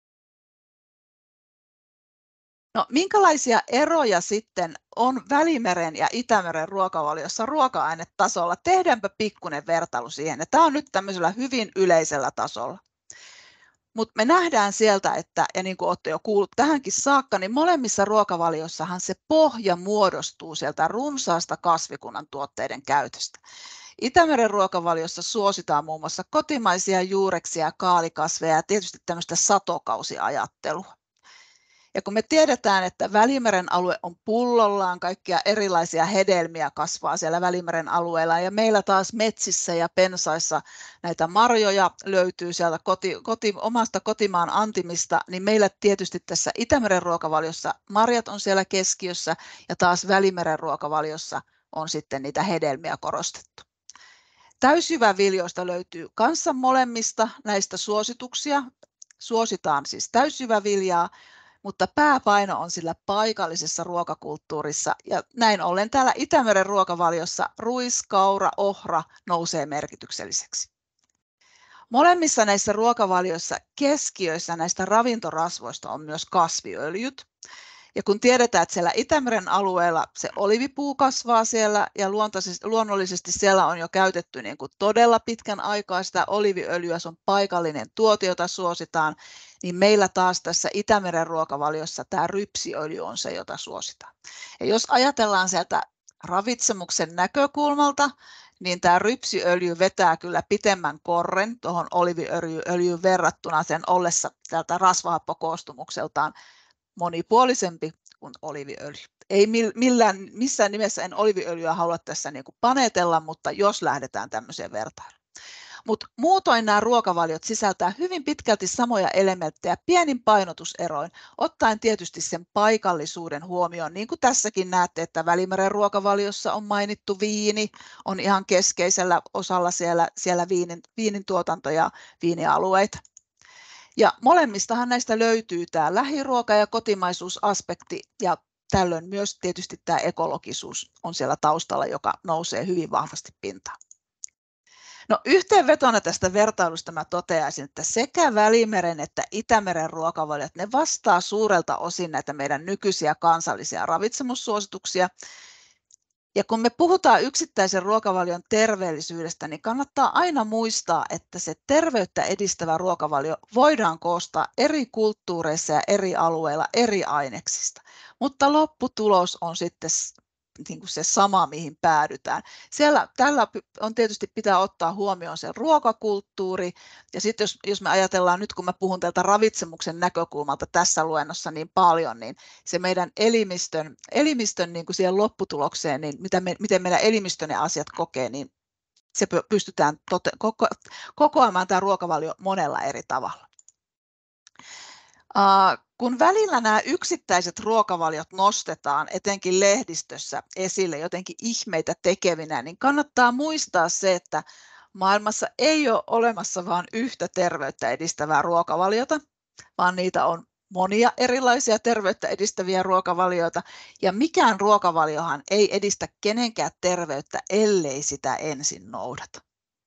No, minkälaisia eroja sitten on Välimeren ja Itämeren ruokavaliossa ruoka-ainetasolla? Tehdäänpä pikkuinen vertailu siihen. Tämä on nyt tämmöisellä hyvin yleisellä tasolla. Mutta me nähdään sieltä, että, ja niin kuin olette jo kuullut tähänkin saakka, niin molemmissa ruokavaliossahan se pohja muodostuu sieltä runsaasta kasvikunnan tuotteiden käytöstä. Itämeren ruokavaliossa suositaan muun muassa kotimaisia juureksia, kaalikasveja ja tietysti tämmöistä satokausiajattelua. Ja kun me tiedetään, että Välimeren alue on pullollaan, kaikkia erilaisia hedelmiä kasvaa siellä Välimeren alueella ja meillä taas metsissä ja pensaissa näitä marjoja löytyy sieltä omasta kotimaan antimista, niin meillä tietysti tässä Itämeren ruokavaliossa marjat on siellä keskiössä ja taas Välimeren ruokavaliossa on sitten niitä hedelmiä korostettu. Täysjyväviljoista löytyy kanssa molemmista näistä suosituksia. Suositaan siis täysjyväviljaa, mutta pääpaino on sillä paikallisessa ruokakulttuurissa ja näin ollen täällä Itämeren ruokavaliossa ruis, kaura, ohra nousee merkitykselliseksi. Molemmissa näissä ruokavalioissa keskiöissä näistä ravintorasvoista on myös kasviöljyt. Ja kun tiedetään, että siellä Itämeren alueella se olivipuu kasvaa siellä ja luonnollisesti siellä on jo käytetty niin kuin todella pitkän aikaa sitä oliiviöljyä, se on paikallinen tuote, jota suositaan, niin meillä taas tässä Itämeren ruokavaliossa tämä rypsiöljy on se, jota suositaan. Ja jos ajatellaan sieltä ravitsemuksen näkökulmalta, niin tämä rypsiöljy vetää kyllä pitemmän korren tuohon oliiviöljyyn verrattuna sen ollessa sieltä rasvahappokoostumukseltaan monipuolisempi kuin oliiviöljy. Ei missään nimessä en oliiviöljyä halua tässä niin kuin paneetella, mutta jos lähdetään tämmöiseen vertailuun. Mutta muutoin nämä ruokavaliot sisältää hyvin pitkälti samoja elementtejä pienin painotuseroin, ottaen tietysti sen paikallisuuden huomioon. Niin kuin tässäkin näette, että Välimeren ruokavaliossa on mainittu viini, on ihan keskeisellä osalla siellä viinin tuotanto ja viinialueita. Ja molemmistahan näistä löytyy tämä lähiruoka- ja kotimaisuusaspekti, ja tällöin myös tietysti tämä ekologisuus on siellä taustalla, joka nousee hyvin vahvasti pintaan. No, yhteenvetona tästä vertailusta mä toteaisin, että sekä Välimeren että Itämeren ruokavaliot, ne vastaa suurelta osin näitä meidän nykyisiä kansallisia ravitsemussuosituksia. Ja kun me puhutaan yksittäisen ruokavalion terveellisyydestä, niin kannattaa aina muistaa, että se terveyttä edistävä ruokavalio voidaan koostaa eri kulttuureissa ja eri alueilla eri aineksista, mutta lopputulos on sitten niin kuin se sama, mihin päädytään. Tällä on tietysti pitää ottaa huomioon se ruokakulttuuri, ja sitten jos me ajatellaan nyt, kun mä puhun tältä ravitsemuksen näkökulmalta tässä luennossa niin paljon, niin se meidän elimistön niin kuin siihen lopputulokseen, niin miten meidän elimistö ne asiat kokee, niin se pystytään kokoamaan tämä ruokavalio monella eri tavalla. Kun välillä nämä yksittäiset ruokavaliot nostetaan, etenkin lehdistössä esille jotenkin ihmeitä tekevinä, niin kannattaa muistaa se, että maailmassa ei ole olemassa vain yhtä terveyttä edistävää ruokavaliota, vaan niitä on monia erilaisia terveyttä edistäviä ruokavalioita, ja mikään ruokavaliohan ei edistä kenenkään terveyttä, ellei sitä ensin noudata.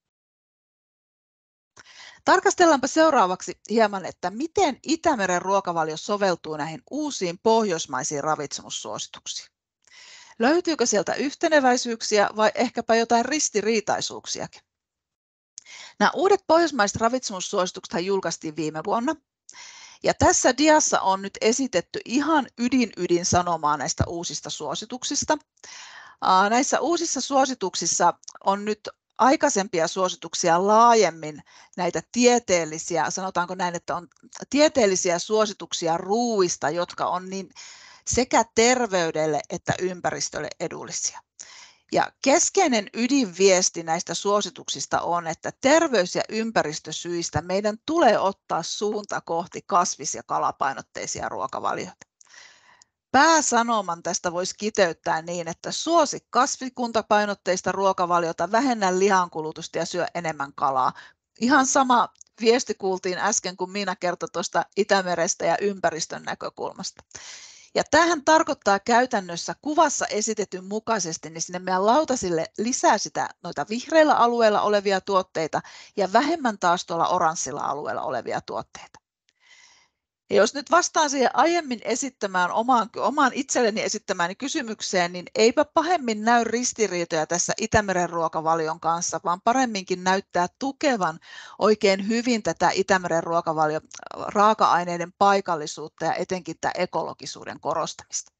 Tarkastellaanpa seuraavaksi hieman, että miten Itämeren ruokavalio soveltuu näihin uusiin pohjoismaisiin ravitsemussuosituksiin. Löytyykö sieltä yhteneväisyyksiä vai ehkäpä jotain ristiriitaisuuksiakin? Nämä uudet pohjoismaiset ravitsemussuositukset julkaistiin viime vuonna. Ja tässä diassa on nyt esitetty ihan ydin sanomaa näistä uusista suosituksista. Näissä uusissa suosituksissa on nyt aikaisempia suosituksia laajemmin näitä tieteellisiä, sanotaanko näin, että on tieteellisiä suosituksia ruuista, jotka on niin sekä terveydelle että ympäristölle edullisia. Ja keskeinen ydinviesti näistä suosituksista on, että terveys- ja ympäristösyistä meidän tulee ottaa suunta kohti kasvis- ja kalapainotteisia ruokavalioita. Pääsanoman tästä voisi kiteyttää niin, että suosi kasvikuntapainotteista ruokavaliota, vähennä lihankulutusta ja syö enemmän kalaa. Ihan sama viesti kuultiin äsken, kun Miina kertoi tuosta Itämerestä ja ympäristön näkökulmasta. Ja tämähän tarkoittaa käytännössä kuvassa esitetyn mukaisesti, niin sinne meidän lautasille lisää noita vihreillä alueilla olevia tuotteita ja vähemmän taas tuolla oranssilla alueella olevia tuotteita. Ja jos nyt vastaan siihen aiemmin esittämään omaan itselleni esittämään kysymykseen, niin eipä pahemmin näy ristiriitoja tässä Itämeren ruokavalion kanssa, vaan paremminkin näyttää tukevan oikein hyvin tätä Itämeren ruokavalion raaka-aineiden paikallisuutta ja etenkin tätä ekologisuuden korostamista.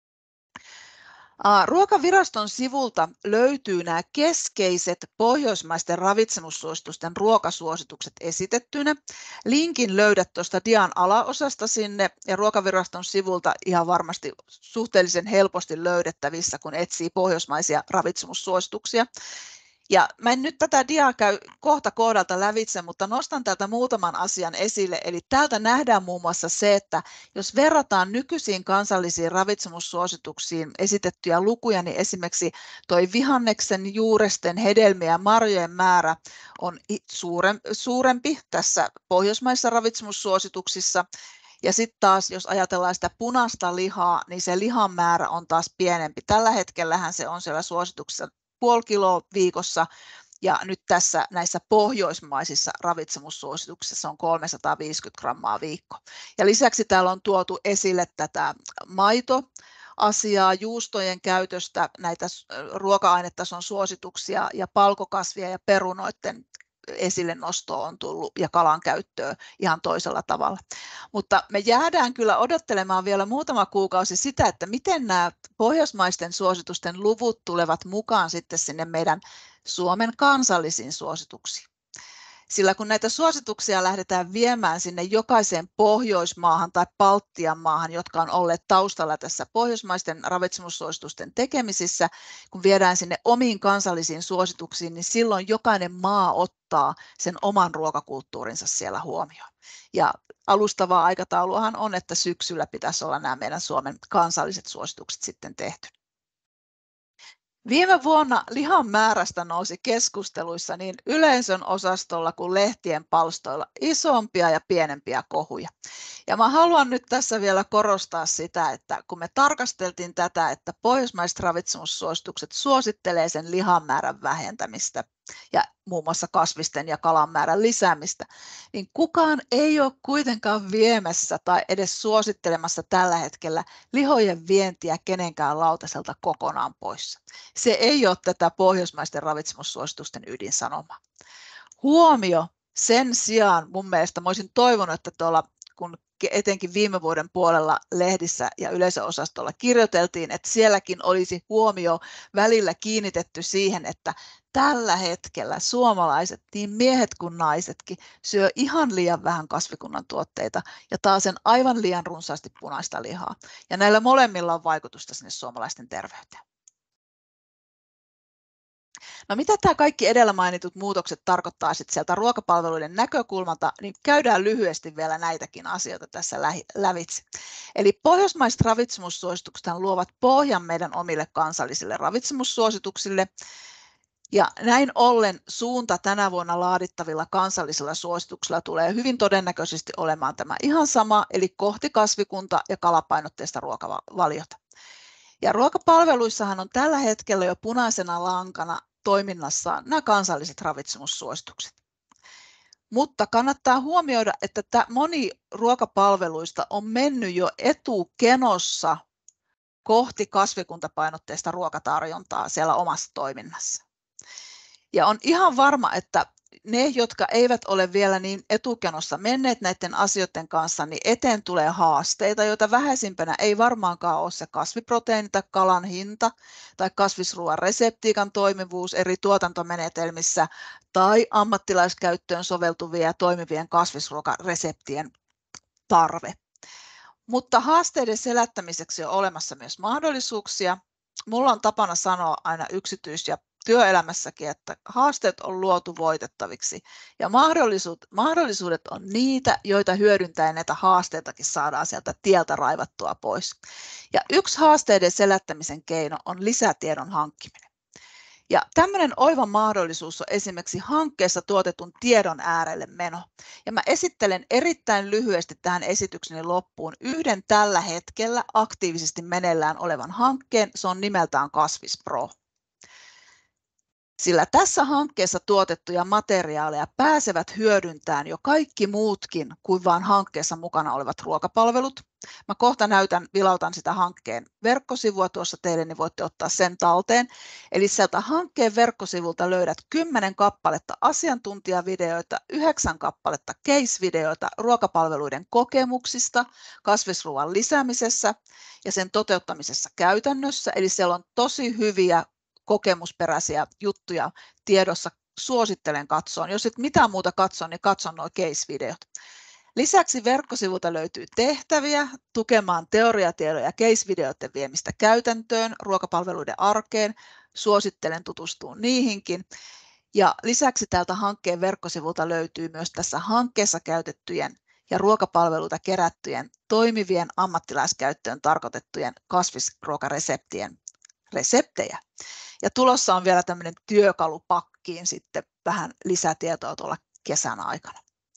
Ruokaviraston sivulta löytyy nämä keskeiset pohjoismaisten ravitsemussuositusten ruokasuositukset esitettyinä. Linkin löydät tuosta dian alaosasta sinne ja Ruokaviraston sivulta ihan varmasti suhteellisen helposti löydettävissä, kun etsii pohjoismaisia ravitsemussuosituksia. Ja mä en nyt tätä diaa käy kohta kohdalta lävitse, mutta nostan täältä muutaman asian esille. Eli täältä nähdään muun muassa se, että jos verrataan nykyisiin kansallisiin ravitsemussuosituksiin esitettyjä lukuja, niin esimerkiksi toi vihanneksen, juuresten, hedelmien ja marjojen määrä on suurempi tässä pohjoismaisissa ravitsemussuosituksissa. Ja sitten taas, jos ajatellaan sitä punaista lihaa, niin se lihan määrä on taas pienempi. Tällä hetkellähän se on siellä suosituksessa 0,5 kiloa viikossa, ja nyt näissä pohjoismaisissa ravitsemussuosituksissa on 350 grammaa viikko. Ja lisäksi täällä on tuotu esille tätä maitoasiaa, juustojen käytöstä, näitä ruoka-ainetason suosituksia ja palkokasvia ja perunoiden esille nostoa on tullut ja kalan käyttöä ihan toisella tavalla. Mutta me jäädään kyllä odottelemaan vielä muutama kuukausi sitä, että miten nämä pohjoismaisten suositusten luvut tulevat mukaan sitten sinne meidän Suomen kansallisiin suosituksiin. Sillä kun näitä suosituksia lähdetään viemään sinne jokaiseen Pohjoismaahan tai Baltian maahan, jotka on olleet taustalla tässä pohjoismaisten ravitsemussuositusten tekemisissä, kun viedään sinne omiin kansallisiin suosituksiin, niin silloin jokainen maa ottaa sen oman ruokakulttuurinsa siellä huomioon. Ja alustavaa aikatauluahan on, että syksyllä pitäisi olla nämä meidän Suomen kansalliset suositukset sitten tehty. Viime vuonna lihan määrästä nousi keskusteluissa niin yleisön osastolla kuin lehtien palstoilla isompia ja pienempiä kohuja. Ja mä haluan nyt tässä vielä korostaa sitä, että kun me tarkasteltiin tätä, että pohjoismaiset ravitsemussuositukset suosittelee sen lihan määrän vähentämistä ja muun muassa kasvisten ja kalan määrän lisäämistä, niin kukaan ei ole kuitenkaan viemässä tai edes suosittelemassa tällä hetkellä lihojen vientiä kenenkään lautaselta kokonaan pois. Se ei ole tätä pohjoismaisten ravitsemussuositusten ydinsanoma. Huomio sen sijaan mun mielestä, mä olisin toivonut, että tuolla kun etenkin viime vuoden puolella lehdissä ja yleisöosastolla kirjoiteltiin, että sielläkin olisi huomio välillä kiinnitetty siihen, että tällä hetkellä suomalaiset, niin miehet kuin naisetkin, syö ihan liian vähän kasvikunnan tuotteita ja taasen aivan liian runsaasti punaista lihaa. Ja näillä molemmilla on vaikutusta sinne suomalaisten terveyteen. No mitä tämä kaikki edellä mainitut muutokset tarkoittaa sitten sieltä ruokapalveluiden näkökulmalta, niin käydään lyhyesti vielä näitäkin asioita tässä lävitse. Eli pohjoismaiset ravitsemussuositukset luovat pohjan meidän omille kansallisille ravitsemussuosituksille. Ja näin ollen suunta tänä vuonna laadittavilla kansallisilla suosituksilla tulee hyvin todennäköisesti olemaan tämä ihan sama, eli kohti kasvikunta- ja kalapainotteista ruokavaliota. Ja ruokapalveluissahan on tällä hetkellä jo punaisena lankana toiminnassaan nämä kansalliset ravitsemussuositukset. Mutta kannattaa huomioida, että moni ruokapalveluista on mennyt jo etukenossa kohti kasvikuntapainotteista ruokatarjontaa siellä omassa toiminnassa. Ja on ihan varma, että ne, jotka eivät ole vielä niin etukenossa menneet näiden asioiden kanssa, niin eteen tulee haasteita, joita vähäisimpänä ei varmaankaan ole se kasviproteiini tai kalan hinta tai kasvisruoan reseptiikan toimivuus eri tuotantomenetelmissä tai ammattilaiskäyttöön soveltuvien ja toimivien kasvisruokareseptien tarve. Mutta haasteiden selättämiseksi on olemassa myös mahdollisuuksia. Mulla on tapana sanoa aina yksityis- ja työelämässäkin, että haasteet on luotu voitettaviksi ja mahdollisuudet on niitä, joita hyödyntäen näitä haasteitakin saadaan sieltä tieltä raivattua pois. Ja yksi haasteiden selättämisen keino on lisätiedon hankkiminen. Ja tämmöinen oiva mahdollisuus on esimerkiksi hankkeessa tuotetun tiedon äärelle meno. Ja mä esittelen erittäin lyhyesti tähän esitykseni loppuun yhden tällä hetkellä aktiivisesti meneillään olevan hankkeen. Se on nimeltään Kasvispro. Sillä tässä hankkeessa tuotettuja materiaaleja pääsevät hyödyntämään jo kaikki muutkin kuin vain hankkeessa mukana olevat ruokapalvelut. Mä kohta vilautan sitä hankkeen verkkosivua tuossa teille, niin voitte ottaa sen talteen. Eli sieltä hankkeen verkkosivulta löydät 10 kappaletta asiantuntijavideoita, 9 kappaletta case-videoita ruokapalveluiden kokemuksista kasvisruoan lisäämisessä ja sen toteuttamisessa käytännössä. Eli siellä on tosi hyviä kokemusperäisiä juttuja tiedossa, suosittelen katsoa. Jos et mitään muuta katso, niin katso nuo case-videot. Lisäksi verkkosivulta löytyy tehtäviä tukemaan teoriatiedon ja case-videoiden viemistä käytäntöön ruokapalveluiden arkeen. Suosittelen tutustua niihinkin. Ja lisäksi täältä hankkeen verkkosivulta löytyy myös tässä hankkeessa käytettyjen ja ruokapalveluita kerättyjen toimivien ammattilaiskäyttöön tarkoitettujen kasvisruokareseptien reseptejä. Ja tulossa on vielä tämmöinen työkalupakkiin sitten vähän lisätietoa tuolla kesän aikana.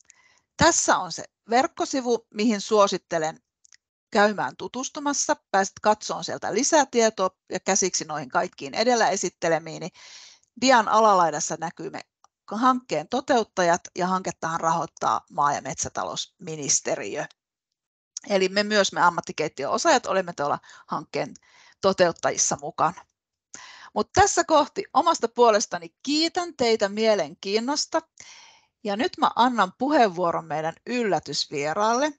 Tässä on se verkkosivu, mihin suosittelen käymään tutustumassa. Pääset katsomaan sieltä lisätietoa ja käsiksi noihin kaikkiin edellä esittelemiini. Dian alalaidassa näkyy hankkeen toteuttajat ja hankettahan rahoittaa maa- ja metsätalousministeriö. Eli me ammattikeittiön osaajat olemme tuolla hankkeen toteuttajissa mukana. Mutta tässä kohti omasta puolestani kiitän teitä mielenkiinnosta ja nyt mä annan puheenvuoron meidän yllätysvieraalle.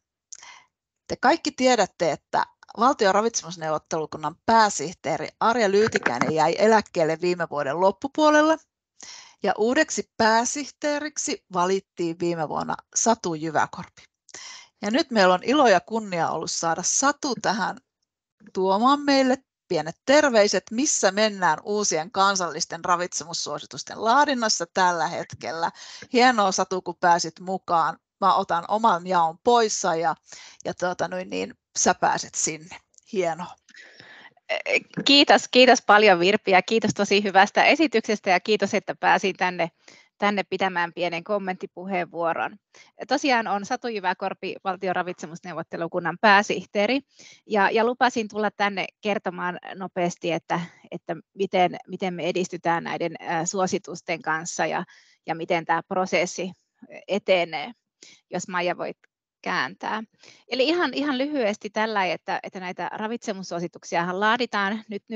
Te kaikki tiedätte, että valtion ravitsemusneuvottelukunnan pääsihteeri Arja Lyytikäinen jäi eläkkeelle viime vuoden loppupuolella ja uudeksi pääsihteeriksi valittiin viime vuonna Satu Jyväkorpi. Ja nyt meillä on ilo ja kunnia ollut saada Satu tähän tuomaan meille pienet terveiset, missä mennään uusien kansallisten ravitsemussuositusten laadinnassa tällä hetkellä. Hienoa Satu, kun pääsit mukaan. Mä otan oman jaon poissa ja sä pääset sinne. Hienoa. Kiitos paljon Virpi ja kiitos tosi hyvästä esityksestä ja kiitos, että pääsin tänne pitämään pienen kommenttipuheenvuoron. Tosiaan on Satu Jyväkorpi, valtion ravitsemusneuvottelukunnan pääsihteeri, ja lupasin tulla tänne kertomaan nopeasti, että miten me edistytään näiden suositusten kanssa ja miten tämä prosessi etenee, jos Maija voit kääntää. Eli ihan lyhyesti tällä, että näitä ravitsemussuosituksia laaditaan. Nyt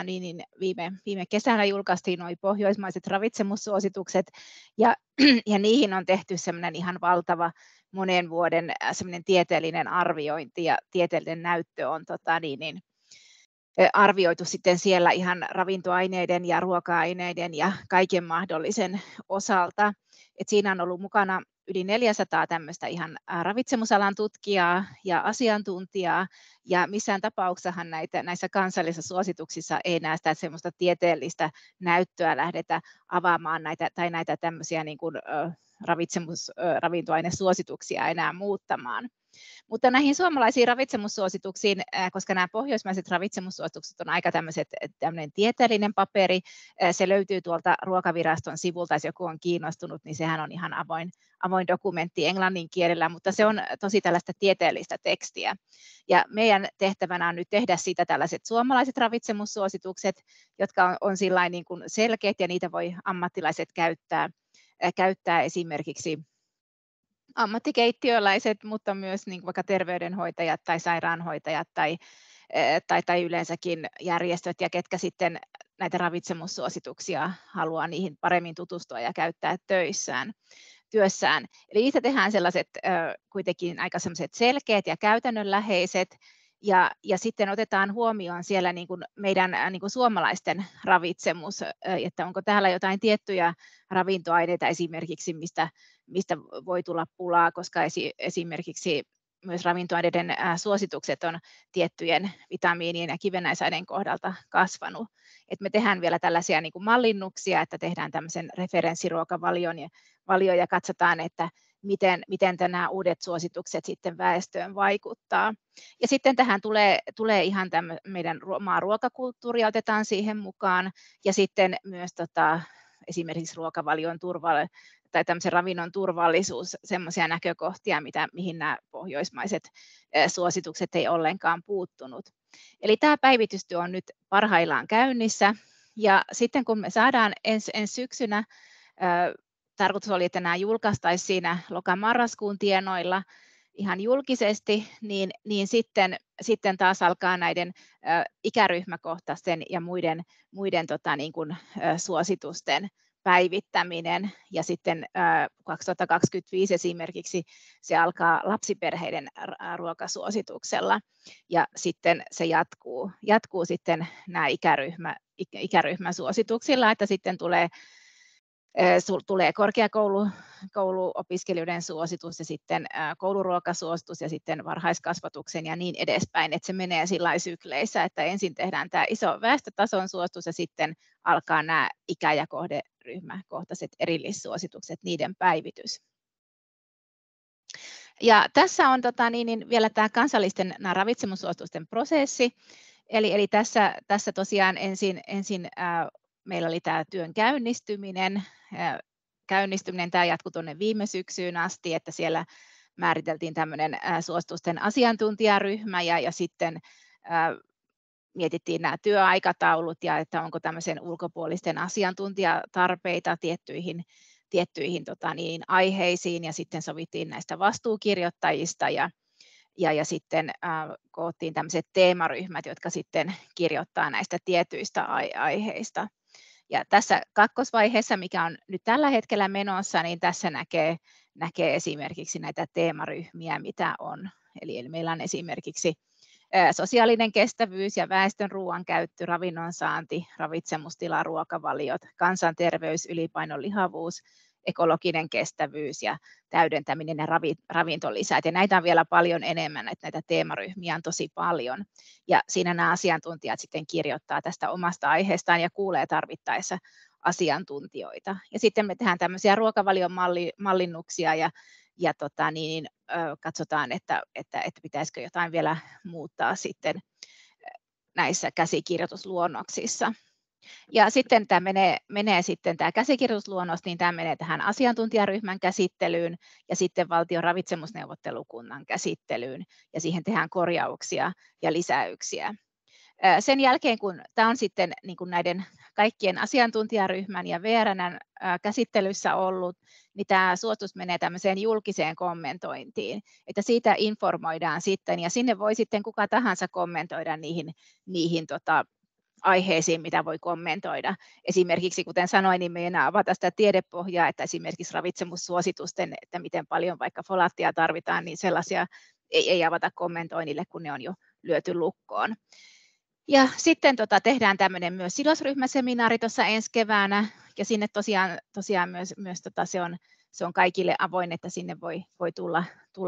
viime kesänä julkaistiin nuo pohjoismaiset ravitsemussuositukset ja niihin on tehty semmoinen ihan valtava monen vuoden semmoinen tieteellinen arviointi ja tieteellinen näyttö on arvioitu sitten siellä ihan ravintoaineiden ja ruoka-aineiden ja kaiken mahdollisen osalta. Et siinä on ollut mukana yli 400 tämmöistä ihan ravitsemusalan tutkijaa ja asiantuntijaa, ja missään tapauksessahan näissä kansallisissa suosituksissa ei näe sitä semmoista tieteellistä näyttöä lähdetä avaamaan näitä tämmöisiä niin kuin ravintoainesuosituksia enää muuttamaan. Mutta näihin suomalaisiin ravitsemussuosituksiin, koska nämä pohjoismaiset ravitsemussuositukset on aika tämmöinen tieteellinen paperi, se löytyy tuolta Ruokaviraston sivulta, jos joku on kiinnostunut, niin sehän on ihan avoin dokumentti englannin kielellä, mutta se on tosi tällaista tieteellistä tekstiä. Ja meidän tehtävänä on nyt tehdä siitä tällaiset suomalaiset ravitsemussuositukset, jotka on sillain niin kuin selkeät ja niitä voi ammattilaiset käyttää esimerkiksi ammattikeittiöläiset, mutta myös niin vaikka terveydenhoitajat tai sairaanhoitajat tai yleensäkin järjestöt ja ketkä sitten näitä ravitsemussuosituksia haluaa niihin paremmin tutustua ja käyttää työssään. Eli niistä tehdään sellaiset kuitenkin aika sellaiset selkeät ja käytännönläheiset, ja sitten otetaan huomioon siellä niin kuin meidän niin kuin suomalaisten ravitsemus, että onko täällä jotain tiettyjä ravintoaineita esimerkiksi, mistä voi tulla pulaa, koska esimerkiksi myös ravintoaineiden suositukset on tiettyjen vitamiinien ja kivennäisaineiden kohdalta kasvanut. Et me tehdään vielä tällaisia niin kuin mallinnuksia, että tehdään tämmöisen referenssiruokavalion ja katsotaan, että miten nämä uudet suositukset sitten väestöön vaikuttaa. Ja sitten tähän tulee ihan meidän maan ruokakulttuuria otetaan siihen mukaan, ja sitten myös esimerkiksi ruokavalion tai tämmöisen ravinnon turvallisuus, semmoisia näkökohtia, mihin nämä pohjoismaiset suositukset ei ollenkaan puuttunut. Eli tämä päivitystyö on nyt parhaillaan käynnissä, ja sitten kun me saadaan ensi syksynä, tarkoitus oli, että nämä julkaistaisiin siinä loka-marraskuun tienoilla ihan julkisesti, niin sitten taas alkaa näiden ikäryhmäkohtaisten ja muiden niin kuin, suositusten päivittäminen, ja sitten 2025 esimerkiksi se alkaa lapsiperheiden ruokasuosituksella, ja sitten se jatkuu sitten nämä ikäryhmäsuosituksilla, että sitten tulee korkeakouluopiskelijoiden suositus ja sitten kouluruokasuositus ja sitten varhaiskasvatuksen ja niin edespäin, että se menee sillä sykleissä, että ensin tehdään tämä iso väestötason suositus ja sitten alkaa nämä ikä- ja kohderyhmäkohtaiset erillissuositukset, niiden päivitys. Ja tässä on vielä tämä kansallisten ravitsemussuositusten prosessi, eli tässä tosiaan ensin meillä oli tämä työn käynnistyminen. Tämä jatkui tuonne viime syksyyn asti, että siellä määriteltiin tämmöinen suositusten asiantuntijaryhmä ja sitten mietittiin nämä työaikataulut ja että onko tämmöisen ulkopuolisten asiantuntijatarpeita tiettyihin aiheisiin, ja sitten sovittiin näistä vastuukirjoittajista ja sitten koottiin tämmöiset teemaryhmät, jotka sitten kirjoittaa näistä tietyistä aiheista. Ja tässä kakkosvaiheessa, mikä on nyt tällä hetkellä menossa, niin tässä näkee esimerkiksi näitä teemaryhmiä, mitä on. Eli meillä on esimerkiksi sosiaalinen kestävyys ja väestön ruoankäyttö, ravinnon saanti, ravitsemustila, ruokavaliot, kansanterveys, ylipaino, lihavuus, ekologinen kestävyys ja täydentäminen ja ravintolisät. Ja näitä on vielä paljon enemmän, että näitä teemaryhmiä on tosi paljon. Ja siinä nämä asiantuntijat sitten kirjoittaa tästä omasta aiheestaan ja kuulee tarvittaessa asiantuntijoita. Ja sitten me tehdään tämmöisiä ruokavalion mallinnuksia ja katsotaan, että pitäisikö jotain vielä muuttaa sitten näissä käsikirjoitusluonnoksissa. Ja sitten tämä menee sitten tämä käsikirjoitusluonnos, niin tämä menee tähän asiantuntijaryhmän käsittelyyn ja sitten valtion ravitsemusneuvottelukunnan käsittelyyn ja siihen tehdään korjauksia ja lisäyksiä. Sen jälkeen, kun tämä on sitten niin kuin näiden kaikkien asiantuntijaryhmän ja VRN:n käsittelyssä ollut, niin tämä suositus menee tämmöiseen julkiseen kommentointiin, että siitä informoidaan sitten ja sinne voi sitten kuka tahansa kommentoida niihin aiheisiin, mitä voi kommentoida. Esimerkiksi, kuten sanoin, niin me ei enää avata sitä tiedepohjaa, että esimerkiksi ravitsemussuositusten, että miten paljon vaikka folaattia tarvitaan, niin sellaisia ei avata kommentoinnille, kun ne on jo lyöty lukkoon. Ja sitten tehdään tämmöinen myös sidosryhmäseminaari tuossa ensi keväänä, ja sinne tosiaan myös se on kaikille avoin, että sinne voi tulla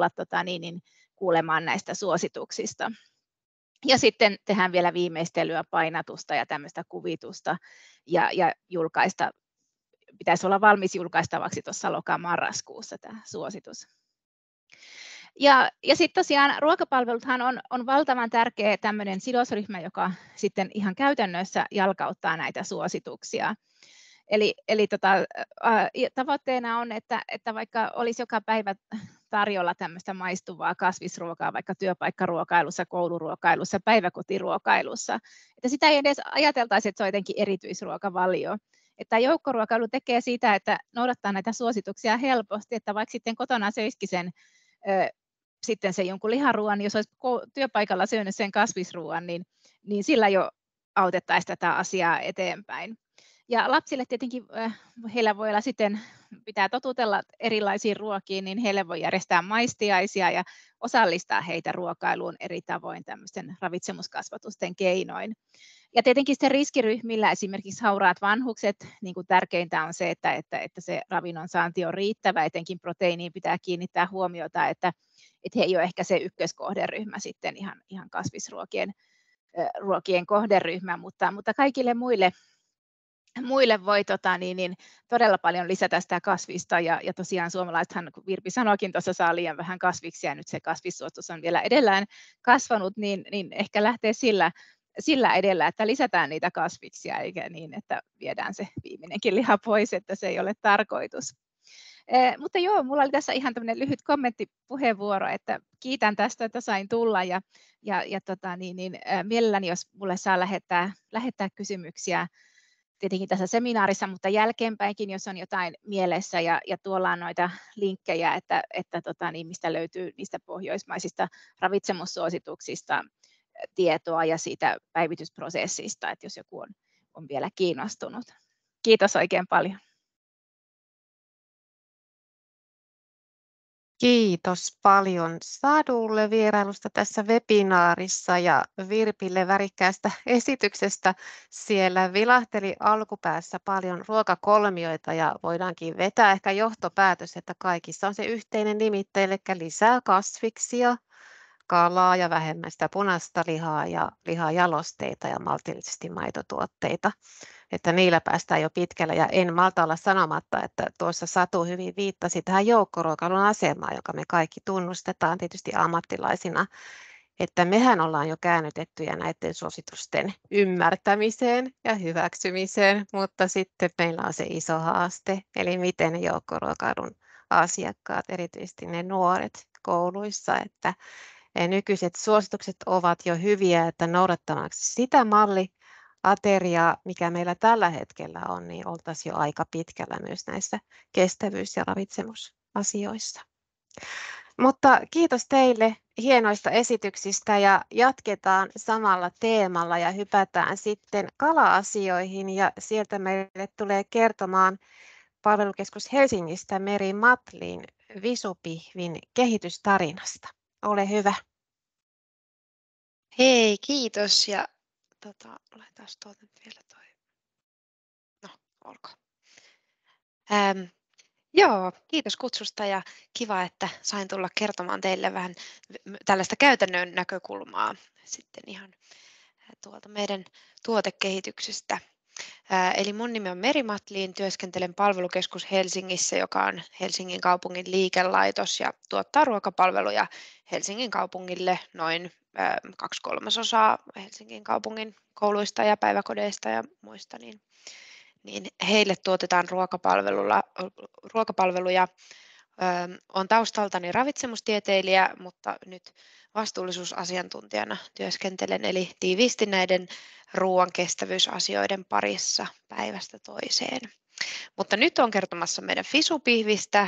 kuulemaan näistä suosituksista. Ja sitten tehdään vielä viimeistelyä, painatusta ja tämmöistä kuvitusta ja pitäisi olla valmis julkaistavaksi tuossa loka-marraskuussa tämä suositus. Ja sitten tosiaan ruokapalveluthan on valtavan tärkeä tämmöinen sidosryhmä, joka sitten ihan käytännössä jalkauttaa näitä suosituksia. Eli tavoitteena on, että vaikka olisi joka päivä tarjolla tämmöistä maistuvaa kasvisruokaa vaikka työpaikkaruokailussa, kouluruokailussa, päiväkotiruokailussa, että sitä ei edes ajateltaisi, että se on jotenkin erityisruokavalio. Että joukkoruokailu tekee siitä, että noudattaa näitä suosituksia helposti, että vaikka sitten kotona söisikin sitten se jonkun liharuoan, niin jos olisi työpaikalla syönyt sen kasvisruoan, niin sillä jo autettaisiin tätä asiaa eteenpäin. Ja lapsille tietenkin heillä voi olla sitten, pitää totutella erilaisiin ruokiin, niin heille voi järjestää maistiaisia ja osallistaa heitä ruokailuun eri tavoin tämmöisten ravitsemuskasvatusten keinoin. Ja tietenkin sitten riskiryhmillä esimerkiksi hauraat vanhukset, niin kuin tärkeintä on se, että se ravinnon saanti on riittävä, etenkin proteiiniin pitää kiinnittää huomiota, että he ei ole ehkä se ykköskohderyhmä sitten ihan kasvisruokien kohderyhmä, mutta kaikille muille voi todella paljon lisätä sitä kasvista ja tosiaan suomalaisethan, kun Virpi sanoikin tuossa, saa liian vähän kasviksia ja nyt se kasvissuositus on vielä edellään kasvanut, niin ehkä lähtee sillä edellä, että lisätään niitä kasviksia eikä niin, että viedään se viimeinenkin liha pois, että se ei ole tarkoitus. Mutta joo, mulla oli tässä ihan tämmöinen lyhyt kommenttipuheenvuoro, että kiitän tästä, että sain tulla ja mielelläni, jos mulle saa lähettää kysymyksiä tietenkin tässä seminaarissa, mutta jälkeenpäinkin, jos on jotain mielessä ja tuolla on noita linkkejä, että mistä löytyy niistä pohjoismaisista ravitsemussuosituksista tietoa ja siitä päivitysprosessista, että jos joku on vielä kiinnostunut. Kiitos oikein paljon. Kiitos paljon Sadulle vierailusta tässä webinaarissa ja Virpille värikkäästä esityksestä. Siellä vilahteli alkupäässä paljon ruokakolmioita ja voidaankin vetää ehkä johtopäätös, että kaikissa on se yhteinen nimittäjä, eli lisää kasviksia, kalaa ja vähemmän sitä punaista lihaa ja lihajalosteita ja maltillisesti maitotuotteita. Että niillä päästään jo pitkälle ja en malta olla sanomatta, että tuossa Satu hyvin viittasi tähän joukkoruokailun asemaan, joka me kaikki tunnustetaan tietysti ammattilaisina, että mehän ollaan jo käännytettyjä näiden suositusten ymmärtämiseen ja hyväksymiseen, mutta sitten meillä on se iso haaste, eli miten ne joukkoruokailun asiakkaat, erityisesti ne nuoret kouluissa, että nykyiset suositukset ovat jo hyviä, että noudattamaksi sitä malliateriaa, mikä meillä tällä hetkellä on, niin oltaisiin jo aika pitkällä myös näissä kestävyys- ja ravitsemusasioissa. Mutta kiitos teille hienoista esityksistä ja jatketaan samalla teemalla ja hypätään sitten kala-asioihin ja sieltä meille tulee kertomaan Palvelukeskus Helsingistä Meri Matlin visupihvin kehitystarinasta. Ole hyvä. Hei, kiitos ja laitetaan tuolta nyt vielä toi. No, olkoon. Joo, kiitos kutsusta ja kiva, että sain tulla kertomaan teille vähän tällaista käytännön näkökulmaa sitten ihan tuolta meidän tuotekehityksestä. Eli mun nimi on Meri Matlin, työskentelen palvelukeskus Helsingissä, joka on Helsingin kaupungin liikelaitos ja tuottaa ruokapalveluja Helsingin kaupungille noin 2/3 Helsingin kaupungin kouluista ja päiväkodeista ja muista, niin heille tuotetaan ruokapalveluja. Olen taustaltani ravitsemustieteilijä, mutta nyt vastuullisuusasiantuntijana työskentelen, eli tiiviisti näiden ruoan kestävyysasioiden parissa päivästä toiseen. Mutta nyt olen kertomassa meidän Fisu-pihvistä,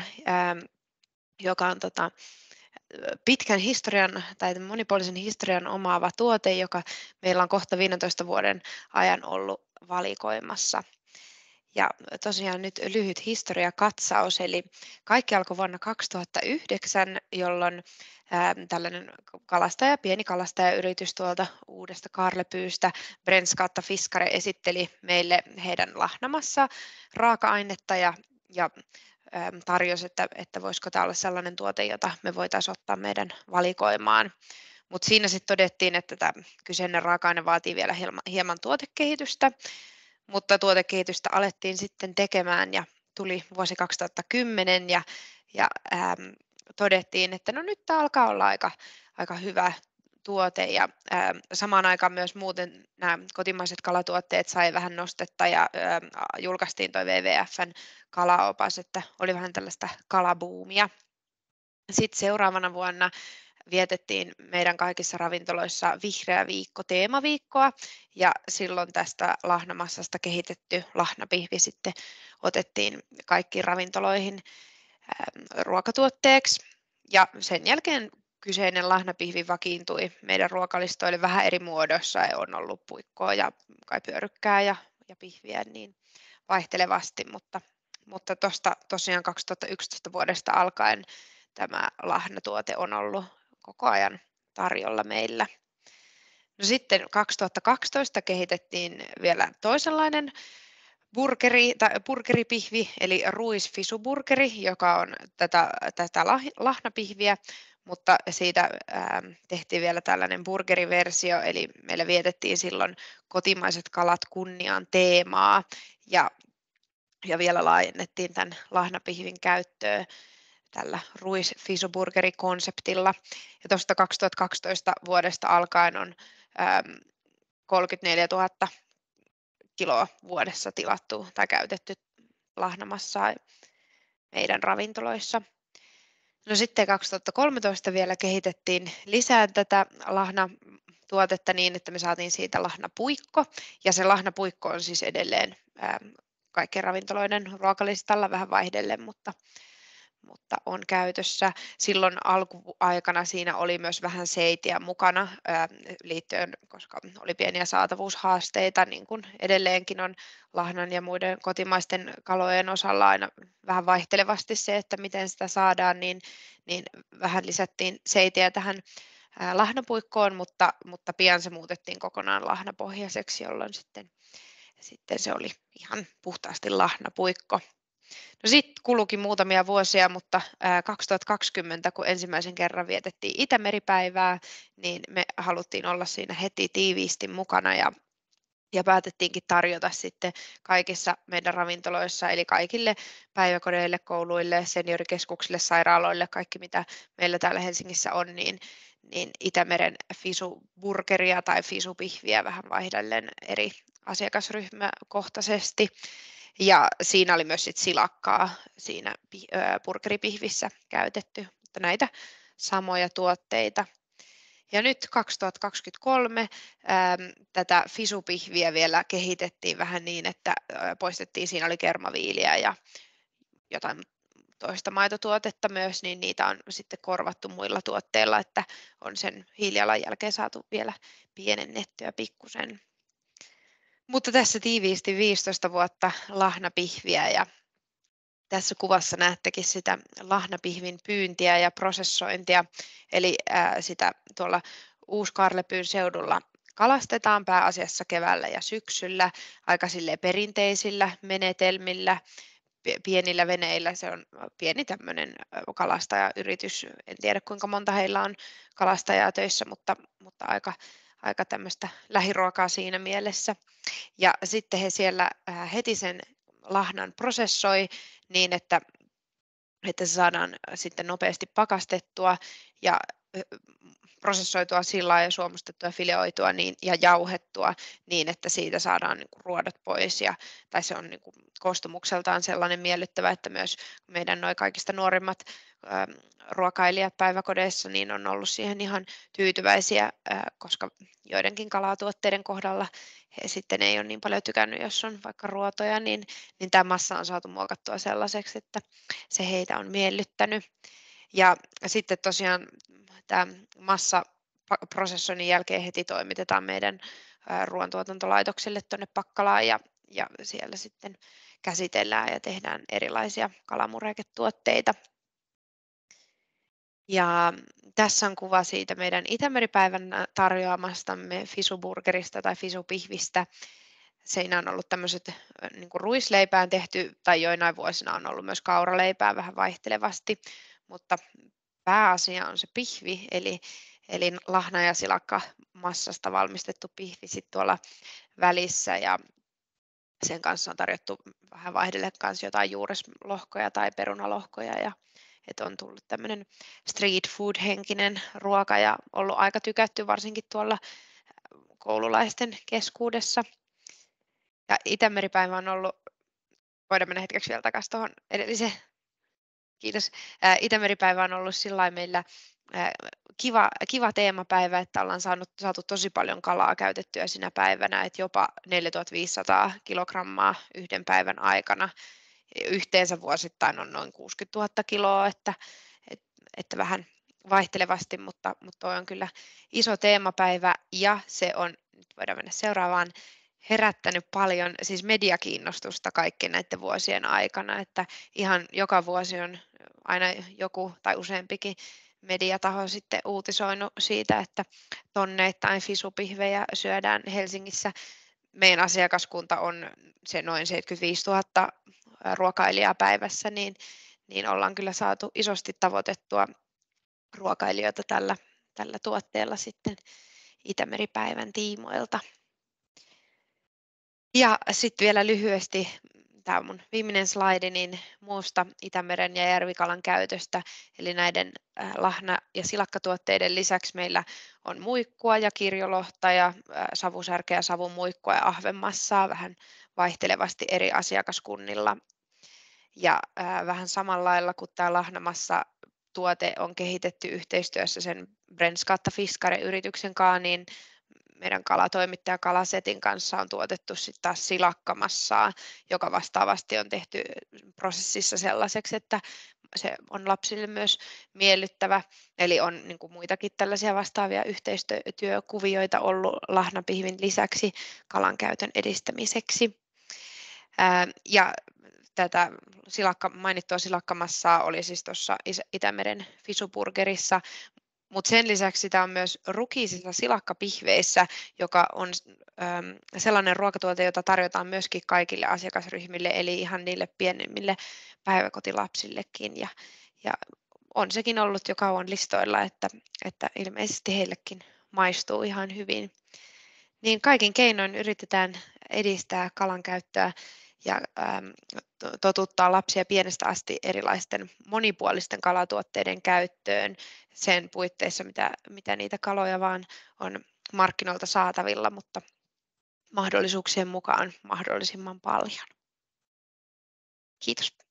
joka on pitkän historian tai monipuolisen historian omaava tuote, joka meillä on kohta 15 vuoden ajan ollut valikoimassa. Ja tosiaan nyt lyhyt historiakatsaus, eli kaikki alkoi vuonna 2009, jolloin tällainen pieni kalastajayritys tuolta Uudesta Karlepyystä, Brenskatta Fiskare, esitteli meille heidän lahnamassa raaka-ainetta ja tarjosi, että voisiko tämä olla sellainen tuote, jota me voitaisiin ottaa meidän valikoimaan. Mutta siinä sitten todettiin, että tämä kyseinen raaka-aine vaatii vielä hieman tuotekehitystä, mutta tuotekehitystä alettiin sitten tekemään ja tuli vuosi 2010 ja todettiin, että no nyt tämä alkaa olla aika hyvä tuote ja samaan aikaan myös muuten nämä kotimaiset kalatuotteet sai vähän nostetta ja julkaistiin tuo WWF:n kalaopas, että oli vähän tällaista kalabuumia. Sitten seuraavana vuonna vietettiin meidän kaikissa ravintoloissa Vihreä viikko teemaviikkoa ja silloin tästä lahnamassasta kehitetty lahnapihvi sitten otettiin kaikkiin ravintoloihin ruokatuotteeksi ja sen jälkeen kyseinen lahnapihvi vakiintui meidän ruokalistoille vähän eri muodoissa. On ollut puikkoa ja kai pyörykkää ja pihviä niin vaihtelevasti, mutta tuosta tosiaan 2011 vuodesta alkaen tämä lahnatuote on ollut koko ajan tarjolla meillä. No sitten 2012 kehitettiin vielä toisenlainen burgeripihvi, eli ruisfisuburgeri, joka on tätä lahnapihviä, mutta siitä tehtiin vielä tällainen burgeriversio, eli meillä vietettiin silloin kotimaiset kalat kunniaan teemaa ja vielä laajennettiin tämän lahnapihvin käyttöä tällä ruisfisuburgerikonseptilla. Ja tuosta 2012 vuodesta alkaen on 34 000 kiloa vuodessa tilattu tai käytetty lahnamassaa meidän ravintoloissa. No sitten 2013 vielä kehitettiin lisää tätä lahnatuotetta niin, että me saatiin siitä lahnapuikko. Ja se lahnapuikko on siis edelleen kaikkien ravintoloiden ruokalistalla vähän vaihdellen, mutta on käytössä. Silloin alkuaikana siinä oli myös vähän seitiä mukana liittyen, koska oli pieniä saatavuushaasteita, niin kuin edelleenkin on lahnan ja muiden kotimaisten kalojen osalla aina vähän vaihtelevasti se, että miten sitä saadaan, niin vähän lisättiin seitiä tähän lahnapuikkoon, mutta pian se muutettiin kokonaan lahnapohjaiseksi, jolloin sitten se oli ihan puhtaasti lahnapuikko. No sitten kulukin muutamia vuosia, mutta 2020, kun ensimmäisen kerran vietettiin Itämeripäivää, niin me haluttiin olla siinä heti tiiviisti mukana ja päätettiinkin tarjota sitten kaikissa meidän ravintoloissa, eli kaikille päiväkodeille, kouluille, seniorikeskuksille, sairaaloille, kaikki mitä meillä täällä Helsingissä on, niin Itämeren Fisu-burgeria tai Fisu-pihviä vähän vaihdellen eri asiakasryhmäkohtaisesti. Ja siinä oli myös sit silakkaa siinä burgeripihvissä käytetty, mutta näitä samoja tuotteita. Ja nyt 2023 tätä Fisu-pihviä vielä kehitettiin vähän niin, että poistettiin, siinä oli kermaviiliä ja jotain toista maitotuotetta myös, niin niitä on sitten korvattu muilla tuotteilla, että on sen hiilijalanjälkeen saatu vielä pienennettyä pikkusen. Mutta tässä tiiviisti 15 vuotta lahnapihviä ja tässä kuvassa näettekin sitä lahnapihvin pyyntiä ja prosessointia, eli sitä tuolla Uus-Karlepyyn seudulla kalastetaan pääasiassa keväällä ja syksyllä aika silleen perinteisillä menetelmillä, pienillä veneillä. Se on pieni tämmöinen kalastajayritys, en tiedä kuinka monta heillä on kalastajaa töissä, mutta aika tämmöistä lähiruokaa siinä mielessä. Ja sitten he siellä heti sen lahnan prosessoi niin, että se saadaan sitten nopeasti pakastettua ja prosessoitua sillä ja suomustettua, fileoitua ja jauhettua niin, että siitä saadaan niin kuin ruodot pois. Tai se on niin kuin koostumukseltaan sellainen miellyttävä, että myös meidän noin kaikista nuorimmat ruokailijat päiväkodeissa niin on ollut siihen ihan tyytyväisiä, koska joidenkin kalatuotteiden kohdalla he sitten ei ole niin paljon tykännyt, jos on vaikka ruotoja, niin tämä massa on saatu muokattua sellaiseksi, että se heitä on miellyttänyt. Ja sitten tosiaan tämä massaprosessoinnin jälkeen heti toimitetaan meidän ruoantuotantolaitokselle tuonne Pakkalaan ja siellä sitten käsitellään ja tehdään erilaisia kalamureketuotteita. Ja tässä on kuva siitä meidän Itämeri-päivän tarjoamastamme fisuburgerista tai fisupihvistä. Siinä on ollut tämmöiset niin kuin ruisleipään tehty, tai joinain vuosina on ollut myös kauraleipää vähän vaihtelevasti, mutta pääasia on se pihvi, eli lahna- ja silakkamassasta valmistettu pihvi sit tuolla välissä, ja sen kanssa on tarjottu vähän vaihdelle kanssa jotain juureslohkoja tai perunalohkoja, ja että on tullut tämmöinen street food-henkinen ruoka ja ollut aika tykätty varsinkin tuolla koululaisten keskuudessa. Ja Itämeri-päivä on ollut, voidaan mennä hetkeksi vielä takaisin tuohon edelliseen. Kiitos. Itämeri-päivä on ollut sillä meillä kiva teemapäivä, että ollaan saatu tosi paljon kalaa käytettyä sinä päivänä, että jopa 4500 kilogrammaa yhden päivän aikana. Yhteensä vuosittain on noin 60 000 kiloa, että vähän vaihtelevasti, mutta toi on kyllä iso teemapäivä ja se on, nyt voidaan mennä seuraavaan, herättänyt paljon siis mediakiinnostusta kaikkien näiden vuosien aikana, että ihan joka vuosi on aina joku tai useampikin mediataho sitten uutisoinut siitä, että tonneittain fisupihvejä syödään Helsingissä. Meidän asiakaskunta on se noin 75 000 ruokailijaa päivässä, niin ollaan kyllä saatu isosti tavoitettua ruokailijoita tällä tuotteella sitten Itämeri-päivän tiimoilta. Ja sitten vielä lyhyesti, tämä on mun viimeinen slaidi, niin muusta Itämeren ja järvikalan käytöstä. Eli näiden lahna- ja silakkatuotteiden lisäksi meillä on muikkua ja kirjolohta ja savusärkeä, savumuikkua ja ahvenmassaa vähän vaihtelevasti eri asiakaskunnilla. Ja vähän samalla lailla kuin tämä lahnamassa tuote on kehitetty yhteistyössä sen Brenskatta Fiskare-yrityksen kanssa, niin meidän kalatoimittaja Kalasetin kanssa on tuotettu sitten taas silakkamassaa, joka vastaavasti on tehty prosessissa sellaiseksi, että se on lapsille myös miellyttävä. Eli on niin kuin muitakin tällaisia vastaavia yhteistyökuvioita ollut lahnapihvin lisäksi kalan käytön edistämiseksi. Ja tätä mainittua silakkamassaa oli siis tuossa Itämeren fisuburgerissa, mutta sen lisäksi sitä on myös rukisissa silakkapihveissä, joka on sellainen ruokatuote, jota tarjotaan myöskin kaikille asiakasryhmille, eli ihan niille pienemmille päiväkotilapsillekin. Ja on sekin ollut jo kauan listoilla, että ilmeisesti heillekin maistuu ihan hyvin. Niin kaikin keinoin yritetään edistää kalan käyttöä ja totuttaa lapsia pienestä asti erilaisten monipuolisten kalatuotteiden käyttöön sen puitteissa, mitä niitä kaloja vaan on markkinoilta saatavilla, mutta mahdollisuuksien mukaan mahdollisimman paljon. Kiitos.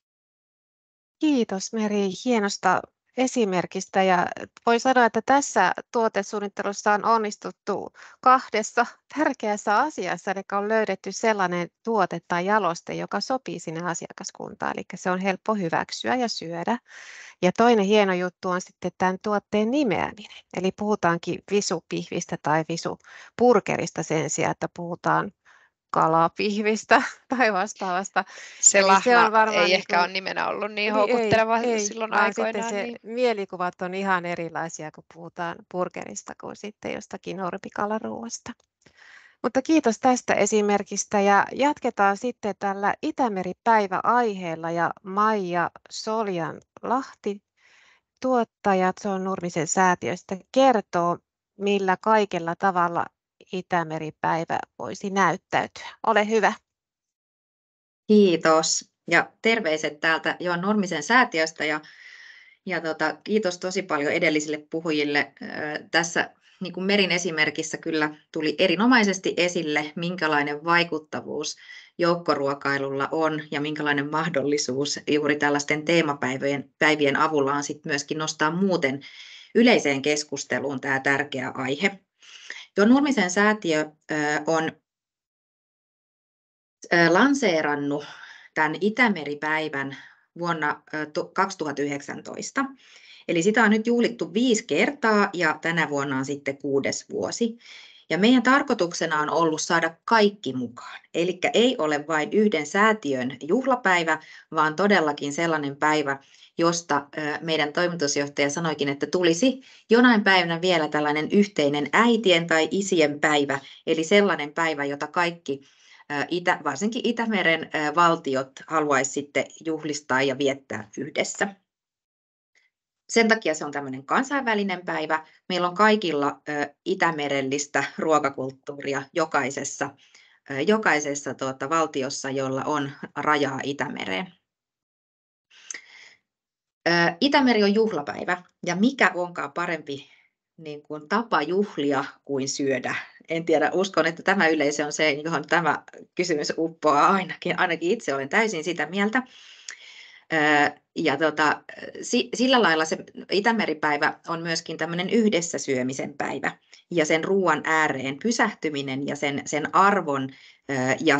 Kiitos Meri hienosta esimerkistä ja voi sanoa, että tässä tuotesuunnittelussa on onnistuttu kahdessa tärkeässä asiassa, eli on löydetty sellainen tuote tai jaloste, joka sopii sinne asiakaskuntaan, eli se on helppo hyväksyä ja syödä. Ja toinen hieno juttu on sitten tämän tuotteen nimeäminen, eli puhutaankin visupihvistä tai visupurgerista sen sijaan, että puhutaan kalapihvistä tai vastaavasta. Se lahna ei ehkä ole nimenä ollut niin houkutteleva silloin aikoinaan. Sitten se mielikuvat on ihan erilaisia, kun puhutaan burgerista kuin sitten jostakin normikalaruuasta. Mutta kiitos tästä esimerkistä ja jatketaan sitten tällä Itämeri-päivä-aiheella ja Maija Soljanlahti, tuottaja John Nurmisen säätiöstä, kertoo, millä kaikella tavalla Itämeri-päivä voisi näyttäytyä. Ole hyvä. Kiitos ja terveiset täältä Joan Nurmisen säätiöstä ja kiitos tosi paljon edellisille puhujille. Tässä niin kuin Merin esimerkissä kyllä tuli erinomaisesti esille, minkälainen vaikuttavuus joukkoruokailulla on ja minkälainen mahdollisuus juuri tällaisten teemapäivien avulla on sit myöskin nostaa muuten yleiseen keskusteluun tämä tärkeä aihe. Joan Nurmisen säätiö on lanseerannut tämän Itämeri-päivän vuonna 2019. Eli sitä on nyt juhlittu 5 kertaa ja tänä vuonna on sitten 6. vuosi. Ja meidän tarkoituksena on ollut saada kaikki mukaan. Eli ei ole vain yhden säätiön juhlapäivä, vaan todellakin sellainen päivä, josta meidän toimitusjohtaja sanoikin, että tulisi jonain päivänä vielä tällainen yhteinen äitien tai isien päivä, eli sellainen päivä, jota kaikki varsinkin Itämeren valtiot haluaisi sitten juhlistaa ja viettää yhdessä. Sen takia se on tämmöinen kansainvälinen päivä. Meillä on kaikilla itämerellistä ruokakulttuuria jokaisessa valtiossa, jolla on rajaa Itämereen. Itämeri on juhlapäivä ja mikä onkaan parempi niin kuin tapa juhlia kuin syödä. En tiedä, uskon, että tämä yleisö on se, johon tämä kysymys uppoaa ainakin itse olen täysin sitä mieltä. Ja sillä lailla se Itämeri-päivä on myöskin tämmöinen yhdessä syömisen päivä ja sen ruoan ääreen pysähtyminen ja sen arvon ja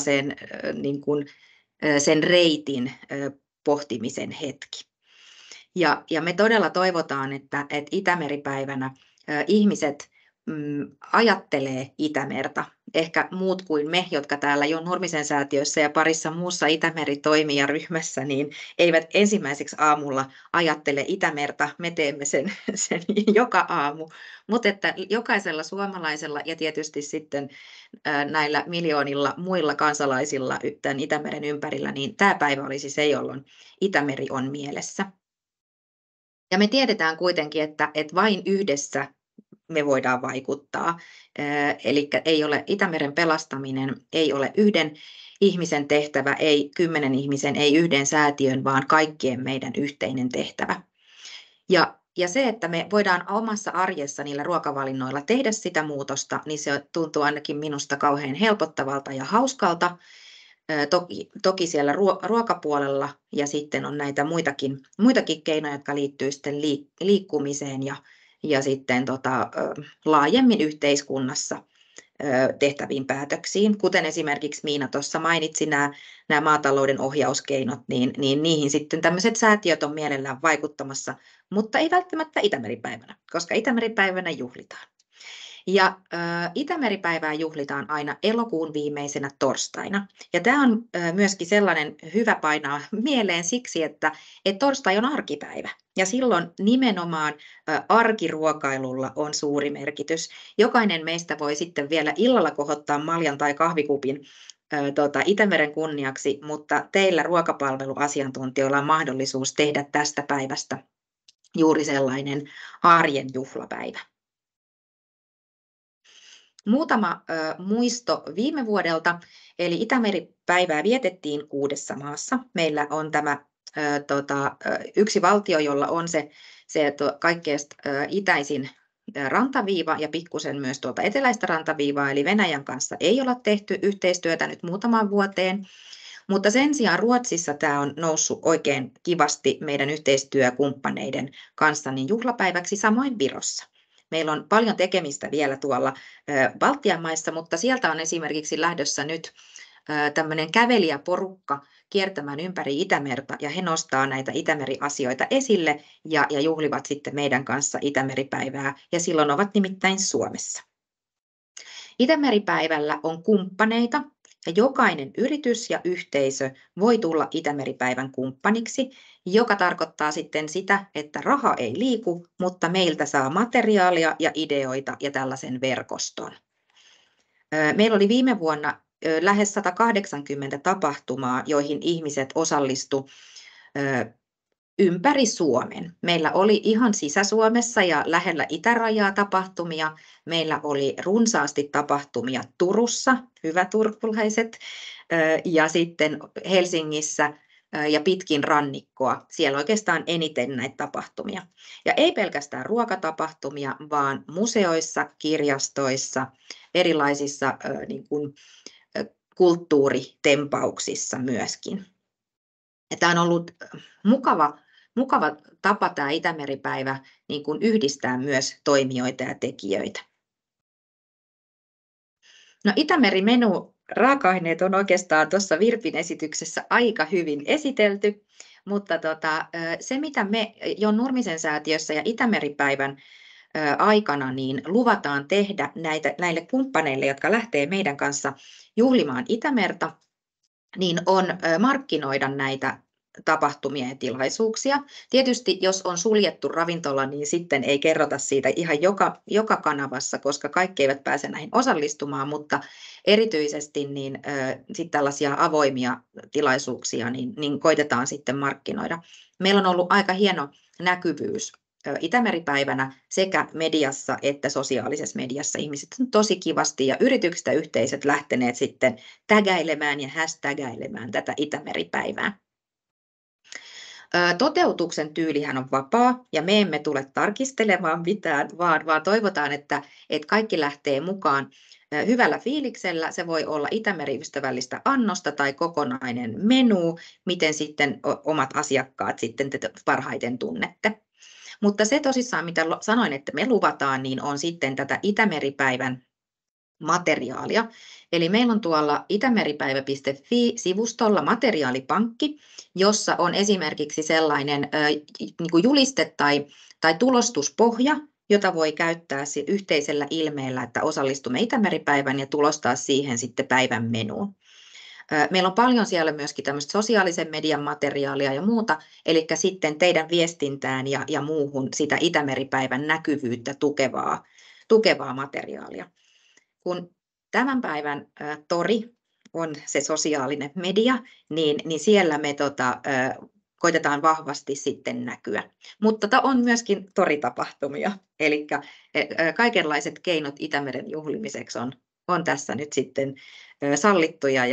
sen reitin pohtimisen hetki. Ja me todella toivotaan, että Itämeri-päivänä ihmiset ajattelee Itämerta. Ehkä muut kuin me, jotka täällä Joan Nurmisen säätiössä ja parissa muussa Itämeri-toimijaryhmässä, niin eivät ensimmäiseksi aamulla ajattele Itämerta. Me teemme sen joka aamu. Mutta että jokaisella suomalaisella ja tietysti sitten näillä miljoonilla muilla kansalaisilla tämän Itämeren ympärillä, niin tämä päivä olisi se, jolloin Itämeri on mielessä. Ja me tiedetään kuitenkin, että vain yhdessä me voidaan vaikuttaa. Eli ei ole Itämeren pelastaminen, ei ole yhden ihmisen tehtävä, ei 10 ihmisen, ei yhden säätiön, vaan kaikkien meidän yhteinen tehtävä. Ja se, että me voidaan omassa arjessa niillä ruokavalinnoilla tehdä sitä muutosta, niin se tuntuu ainakin minusta kauhean helpottavalta ja hauskalta. Toki siellä ruokapuolella ja sitten on näitä muitakin keinoja, jotka liittyy sitten liikkumiseen ja sitten laajemmin yhteiskunnassa tehtäviin päätöksiin, kuten esimerkiksi Miina tuossa mainitsi nämä maatalouden ohjauskeinot, niin niihin sitten tämmöiset säätiöt on mielellään vaikuttamassa, mutta ei välttämättä Itämeri-päivänä, koska Itämeri-päivänä juhlitaan. Ja Itämeri-päivää juhlitaan aina elokuun viimeisenä torstaina. Ja tämä on myöskin sellainen hyvä painaa mieleen siksi, että torstai on arkipäivä. Ja silloin nimenomaan arkiruokailulla on suuri merkitys. Jokainen meistä voi sitten vielä illalla kohottaa maljan tai kahvikupin Itämeren kunniaksi, mutta teillä ruokapalveluasiantuntijoilla on mahdollisuus tehdä tästä päivästä juuri sellainen arjen juhlapäivä. Muutama muisto viime vuodelta, eli Itämeri-päivää vietettiin 6 maassa. Meillä on tämä yksi valtio, jolla on se kaikkein itäisin rantaviiva ja pikkusen myös tuolta eteläistä rantaviivaa, eli Venäjän kanssa ei olla tehty yhteistyötä nyt muutamaan vuoteen. Mutta sen sijaan Ruotsissa tämä on noussut oikein kivasti meidän yhteistyökumppaneiden kanssa niin juhlapäiväksi, samoin Virossa. Meillä on paljon tekemistä vielä tuolla Baltian maissa, mutta sieltä on esimerkiksi lähdössä nyt tämmöinen kävelijäporukka kiertämään ympäri Itämerta ja he nostaa näitä Itämeri-asioita esille ja juhlivat sitten meidän kanssa Itämeri-päivää ja silloin ovat nimittäin Suomessa. Itämeri-päivällä on kumppaneita ja jokainen yritys ja yhteisö voi tulla Itämeri-päivän kumppaniksi, joka tarkoittaa sitten sitä, että raha ei liiku, mutta meiltä saa materiaalia ja ideoita ja tällaisen verkoston. Meillä oli viime vuonna lähes 180 tapahtumaa, joihin ihmiset osallistuivat ympäri Suomen. Meillä oli ihan Sisä-Suomessa ja lähellä itärajaa tapahtumia. Meillä oli runsaasti tapahtumia Turussa, hyvä turkulaiset, ja sitten Helsingissä ja pitkin rannikkoa. Siellä oikeastaan eniten näitä tapahtumia. Ja ei pelkästään ruokatapahtumia, vaan museoissa, kirjastoissa, erilaisissa niin kuin, kulttuuritempauksissa myöskin. Ja tämä on ollut mukava tapa tämä Itämeri-päivä niin kuin yhdistää myös toimijoita ja tekijöitä. No, Itämeri-menu raaka-aineet on oikeastaan tuossa Virpin esityksessä aika hyvin esitelty, mutta se mitä me Jon Nurmisen säätiössä ja Itämeri-päivän aikana niin luvataan tehdä näille kumppaneille, jotka lähtee meidän kanssa juhlimaan Itämerta, niin on markkinoida näitä tapahtumia ja tilaisuuksia. Tietysti jos on suljettu ravintola, niin sitten ei kerrota siitä ihan joka kanavassa, koska kaikki eivät pääse näihin osallistumaan, mutta erityisesti niin sitten tällaisia avoimia tilaisuuksia niin koitetaan sitten markkinoida. Meillä on ollut aika hieno näkyvyys Itämeri-päivänä sekä mediassa että sosiaalisessa mediassa. Ihmiset on tosi kivasti ja yritykset ja yhteisöt lähteneet sitten tägäilemään ja hashtagailemään tätä Itämeri-päivää. Toteutuksen tyylihän on vapaa ja me emme tule tarkistelemaan mitään, vaan toivotaan, että kaikki lähtee mukaan hyvällä fiiliksellä. Se voi olla Itämeri-ystävällistä annosta tai kokonainen menu, miten sitten omat asiakkaat sitten te parhaiten tunnette. Mutta se tosissaan, mitä sanoin, että me luvataan, niin on sitten tätä Itämeri-päivän materiaalia. Eli meillä on tuolla itämeripäivä.fi-sivustolla materiaalipankki, jossa on esimerkiksi sellainen niin kuin juliste tai tulostuspohja, jota voi käyttää yhteisellä ilmeellä, että osallistumme Itämeri-päivän ja tulostaa siihen sitten päivän menuun. Meillä on paljon siellä myöskin tämmöistä sosiaalisen median materiaalia ja muuta, eli sitten teidän viestintään ja muuhun sitä Itämeri-päivän näkyvyyttä tukevaa materiaalia. Kun tämän päivän tori on se sosiaalinen media, niin siellä me koitetaan vahvasti sitten näkyä. Mutta on myöskin toritapahtumia, eli kaikenlaiset keinot Itämeren juhlimiseksi on tässä nyt sitten sallittuja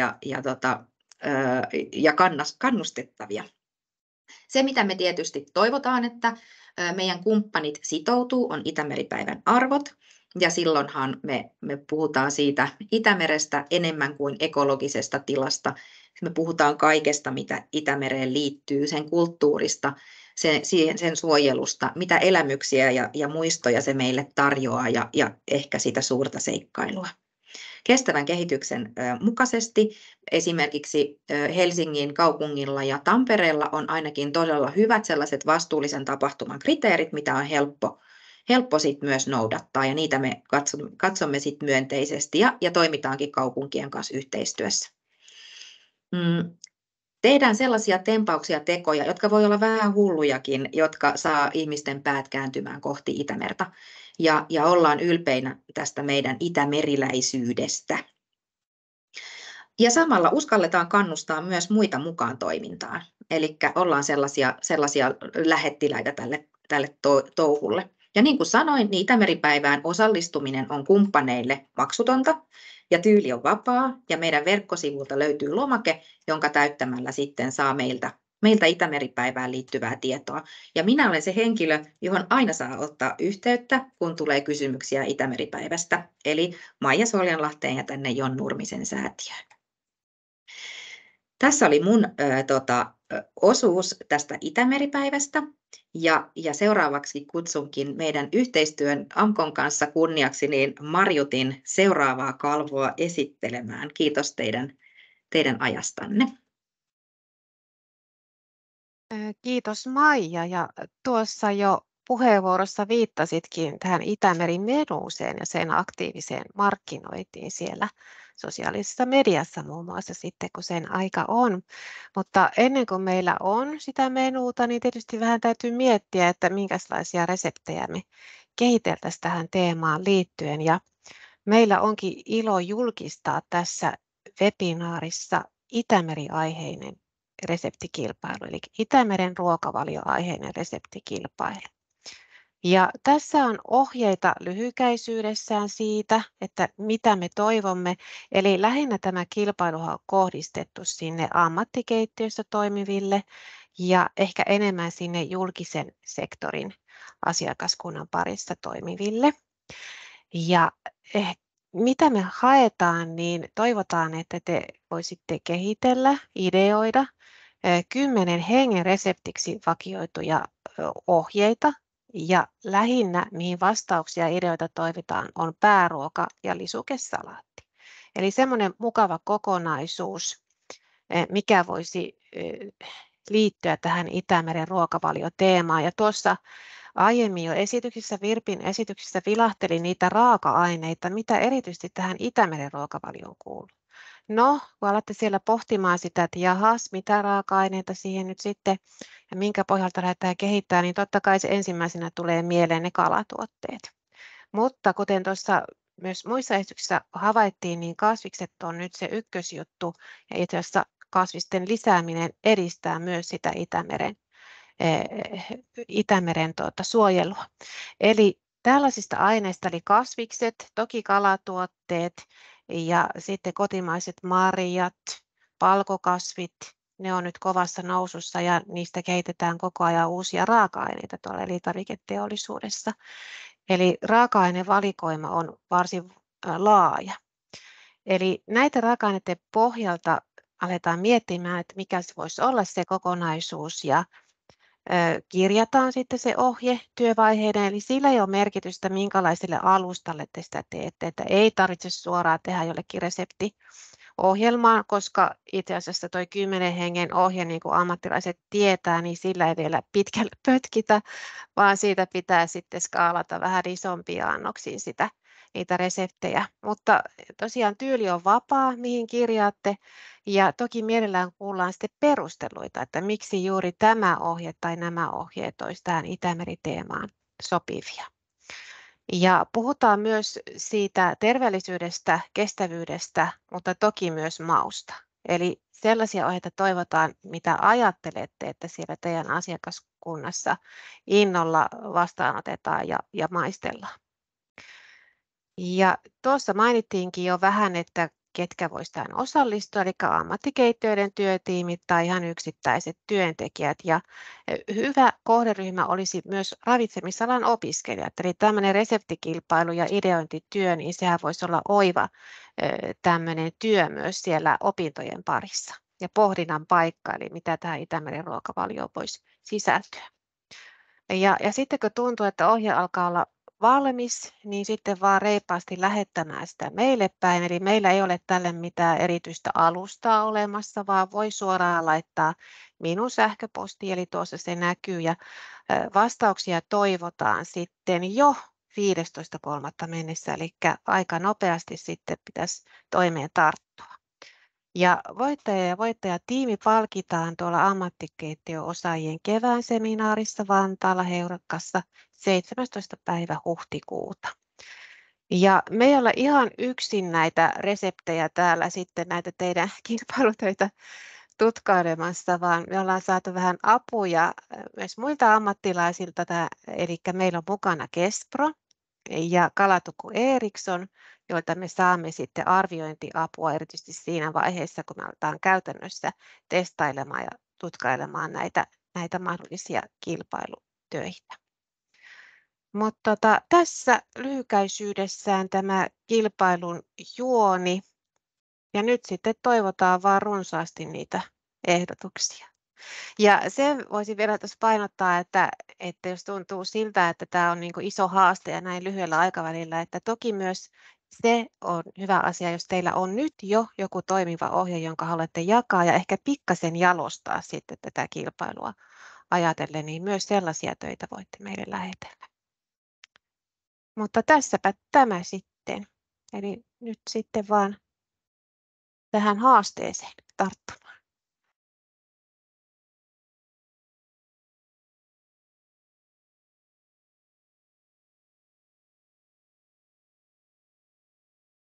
ja kannustettavia. Se, mitä me tietysti toivotaan, että meidän kumppanit sitoutuu, on Itämeri-päivän arvot. Ja silloinhan me puhutaan siitä Itämerestä enemmän kuin ekologisesta tilasta. Me puhutaan kaikesta, mitä Itämereen liittyy, sen kulttuurista, sen suojelusta, mitä elämyksiä ja muistoja se meille tarjoaa ja ehkä sitä suurta seikkailua. Kestävän kehityksen mukaisesti esimerkiksi Helsingin kaupungilla ja Tampereella on ainakin todella hyvät sellaiset vastuullisen tapahtuman kriteerit, mitä on helppo sit myös noudattaa, ja niitä me katsomme sit myönteisesti ja toimitaankin kaupunkien kanssa yhteistyössä. Tehdään sellaisia tempauksia, tekoja, jotka voi olla vähän hullujakin, jotka saa ihmisten päät kääntymään kohti Itämerta. Ja ollaan ylpeinä tästä meidän itämeriläisyydestä. Ja samalla uskalletaan kannustaa myös muita mukaan toimintaan. Eli ollaan sellaisia lähettiläitä tälle touhulle. Ja niin kuin sanoin, niin Itämeri-päivään osallistuminen on kumppaneille maksutonta ja tyyli on vapaa. Ja meidän verkkosivulta löytyy lomake, jonka täyttämällä sitten saa meiltä Itämeri-päivään liittyvää tietoa. Ja minä olen se henkilö, johon aina saa ottaa yhteyttä, kun tulee kysymyksiä Itämeri-päivästä. Eli Maija Soljanlahteen ja tänne Jon Nurmisen säätiöön. Tässä oli mun osuus tästä Itämeri-päivästä. Ja seuraavaksi kutsunkin meidän yhteistyön AMKon kanssa kunniaksi niin Marjutin seuraavaa kalvoa esittelemään. Kiitos teidän ajastanne. Kiitos Maija, ja tuossa jo puheenvuorossa viittasitkin tähän Itämeri-menuuseen ja sen aktiiviseen markkinointiin siellä sosiaalisessa mediassa muun muassa sitten, kun sen aika on. Mutta ennen kuin meillä on sitä menuuta, niin tietysti vähän täytyy miettiä, että minkälaisia reseptejä me kehiteltäisiin tähän teemaan liittyen. Ja meillä onkin ilo julkistaa tässä webinaarissa Itämeri-aiheinen reseptikilpailu, eli Itämeren ruokavalioaiheinen reseptikilpailu. Ja tässä on ohjeita lyhykäisyydessään siitä, että mitä me toivomme. Eli lähinnä tämä kilpailu on kohdistettu sinne ammattikeittiössä toimiville ja ehkä enemmän sinne julkisen sektorin asiakaskunnan parissa toimiville. Ja mitä me haetaan, niin toivotaan, että te voisitte kehitellä, ideoida 10 hengen reseptiksi vakioituja ohjeita. Ja lähinnä, mihin vastauksia ja ideoita toivotaan, on pääruoka ja lisukesalaatti. Eli semmoinen mukava kokonaisuus, mikä voisi liittyä tähän Itämeren ruokavalioteemaan. Ja tuossa aiemmin jo Virpin esityksessä vilahteli niitä raaka-aineita, mitä erityisesti tähän Itämeren ruokavalioon kuuluu. No, kun alatte siellä pohtimaan sitä, että jahas, mitä raaka-aineita siihen nyt sitten ja minkä pohjalta lähdetään kehittämään, niin totta kai se ensimmäisenä tulee mieleen ne kalatuotteet. Mutta kuten tuossa myös muissa esityksissä havaittiin, niin kasvikset on nyt se ykkösjuttu ja itse asiassa kasvisten lisääminen edistää myös sitä Itämeren suojelua. Eli tällaisista aineista, eli kasvikset, toki kalatuotteet ja sitten kotimaiset marjat, palkokasvit, ne on nyt kovassa nousussa ja niistä kehitetään koko ajan uusia raaka-aineita tuolla elintarviketeollisuudessa. Eli raaka-ainevalikoima on varsin laaja. Eli näitä raaka-aineiden pohjalta aletaan miettimään, että mikä se voisi olla se kokonaisuus ja kirjataan sitten se ohje työvaiheiden, eli sillä ei ole merkitystä, minkälaiselle alustalle te sitä teette, että ei tarvitse suoraan tehdä jollekin reseptiohjelmaan, koska itse asiassa tuo 10 hengen ohje, niin kuin ammattilaiset tietää, niin sillä ei vielä pitkälle pötkitä, vaan siitä pitää sitten skaalata vähän isompiin annoksiin niitä reseptejä. Mutta tosiaan tyyli on vapaa, mihin kirjaatte, ja toki mielellään kuullaan sitten perusteluita, että miksi juuri tämä ohje tai nämä ohjeet olisi tähän Itämeri-teemaan sopivia. Ja puhutaan myös siitä terveellisyydestä, kestävyydestä, mutta toki myös mausta. Eli sellaisia ohjeita toivotaan, mitä ajattelette, että siellä teidän asiakaskunnassa innolla vastaanotetaan ja maistellaan. Ja tuossa mainittiinkin jo vähän, että ketkä voisivat tähän osallistua, eli ammattikeittiöiden työtiimit tai ihan yksittäiset työntekijät. Ja hyvä kohderyhmä olisi myös ravitsemisalan opiskelijat, eli tämmöinen reseptikilpailu ja ideointityö, niin sehän voisi olla oiva tämmöinen työ myös siellä opintojen parissa. Ja pohdinnan paikka, eli mitä tähän Itämeren ruokavalioon voisi sisältyä. Ja sitten kun tuntuu, että ohje alkaa olla valmis, niin sitten vaan reippaasti lähettämään sitä meille päin. Eli meillä ei ole tälle mitään erityistä alustaa olemassa, vaan voi suoraan laittaa minun sähköpostiin, eli tuossa se näkyy. Ja vastauksia toivotaan sitten jo 15.3. mennessä, eli aika nopeasti sitten pitäisi toimeen tarttua. Ja voittajatiimi palkitaan tuolla ammattikeittiöosaajien kevään seminaarissa Vantaalla Heurakassa 17. päivä huhtikuuta. Ja me ei olla ihan yksin näitä reseptejä täällä sitten näitä teidän kilpailutöitä tutkailemassa, vaan me ollaan saatu vähän apuja myös muilta ammattilaisilta, eli meillä on mukana Kespro ja Kalatuku Eriksson, joilta me saamme sitten arviointiapua erityisesti siinä vaiheessa, kun me aletaan käytännössä testailemaan ja tutkailemaan näitä mahdollisia kilpailutöitä. Mutta tässä lyhykäisyydessään tämä kilpailun juoni. Ja nyt sitten toivotaan vaan runsaasti niitä ehdotuksia. Ja se voisin vielä tuossa painottaa, että jos tuntuu siltä, että tämä on niin kuin iso haaste ja näin lyhyellä aikavälillä, että toki myös se on hyvä asia, jos teillä on nyt jo joku toimiva ohje, jonka haluatte jakaa ja ehkä pikkasen jalostaa sitten tätä kilpailua ajatellen, niin myös sellaisia töitä voitte meille lähetellä. Mutta tässäpä tämä sitten. Eli nyt sitten vaan tähän haasteeseen tarttumaan.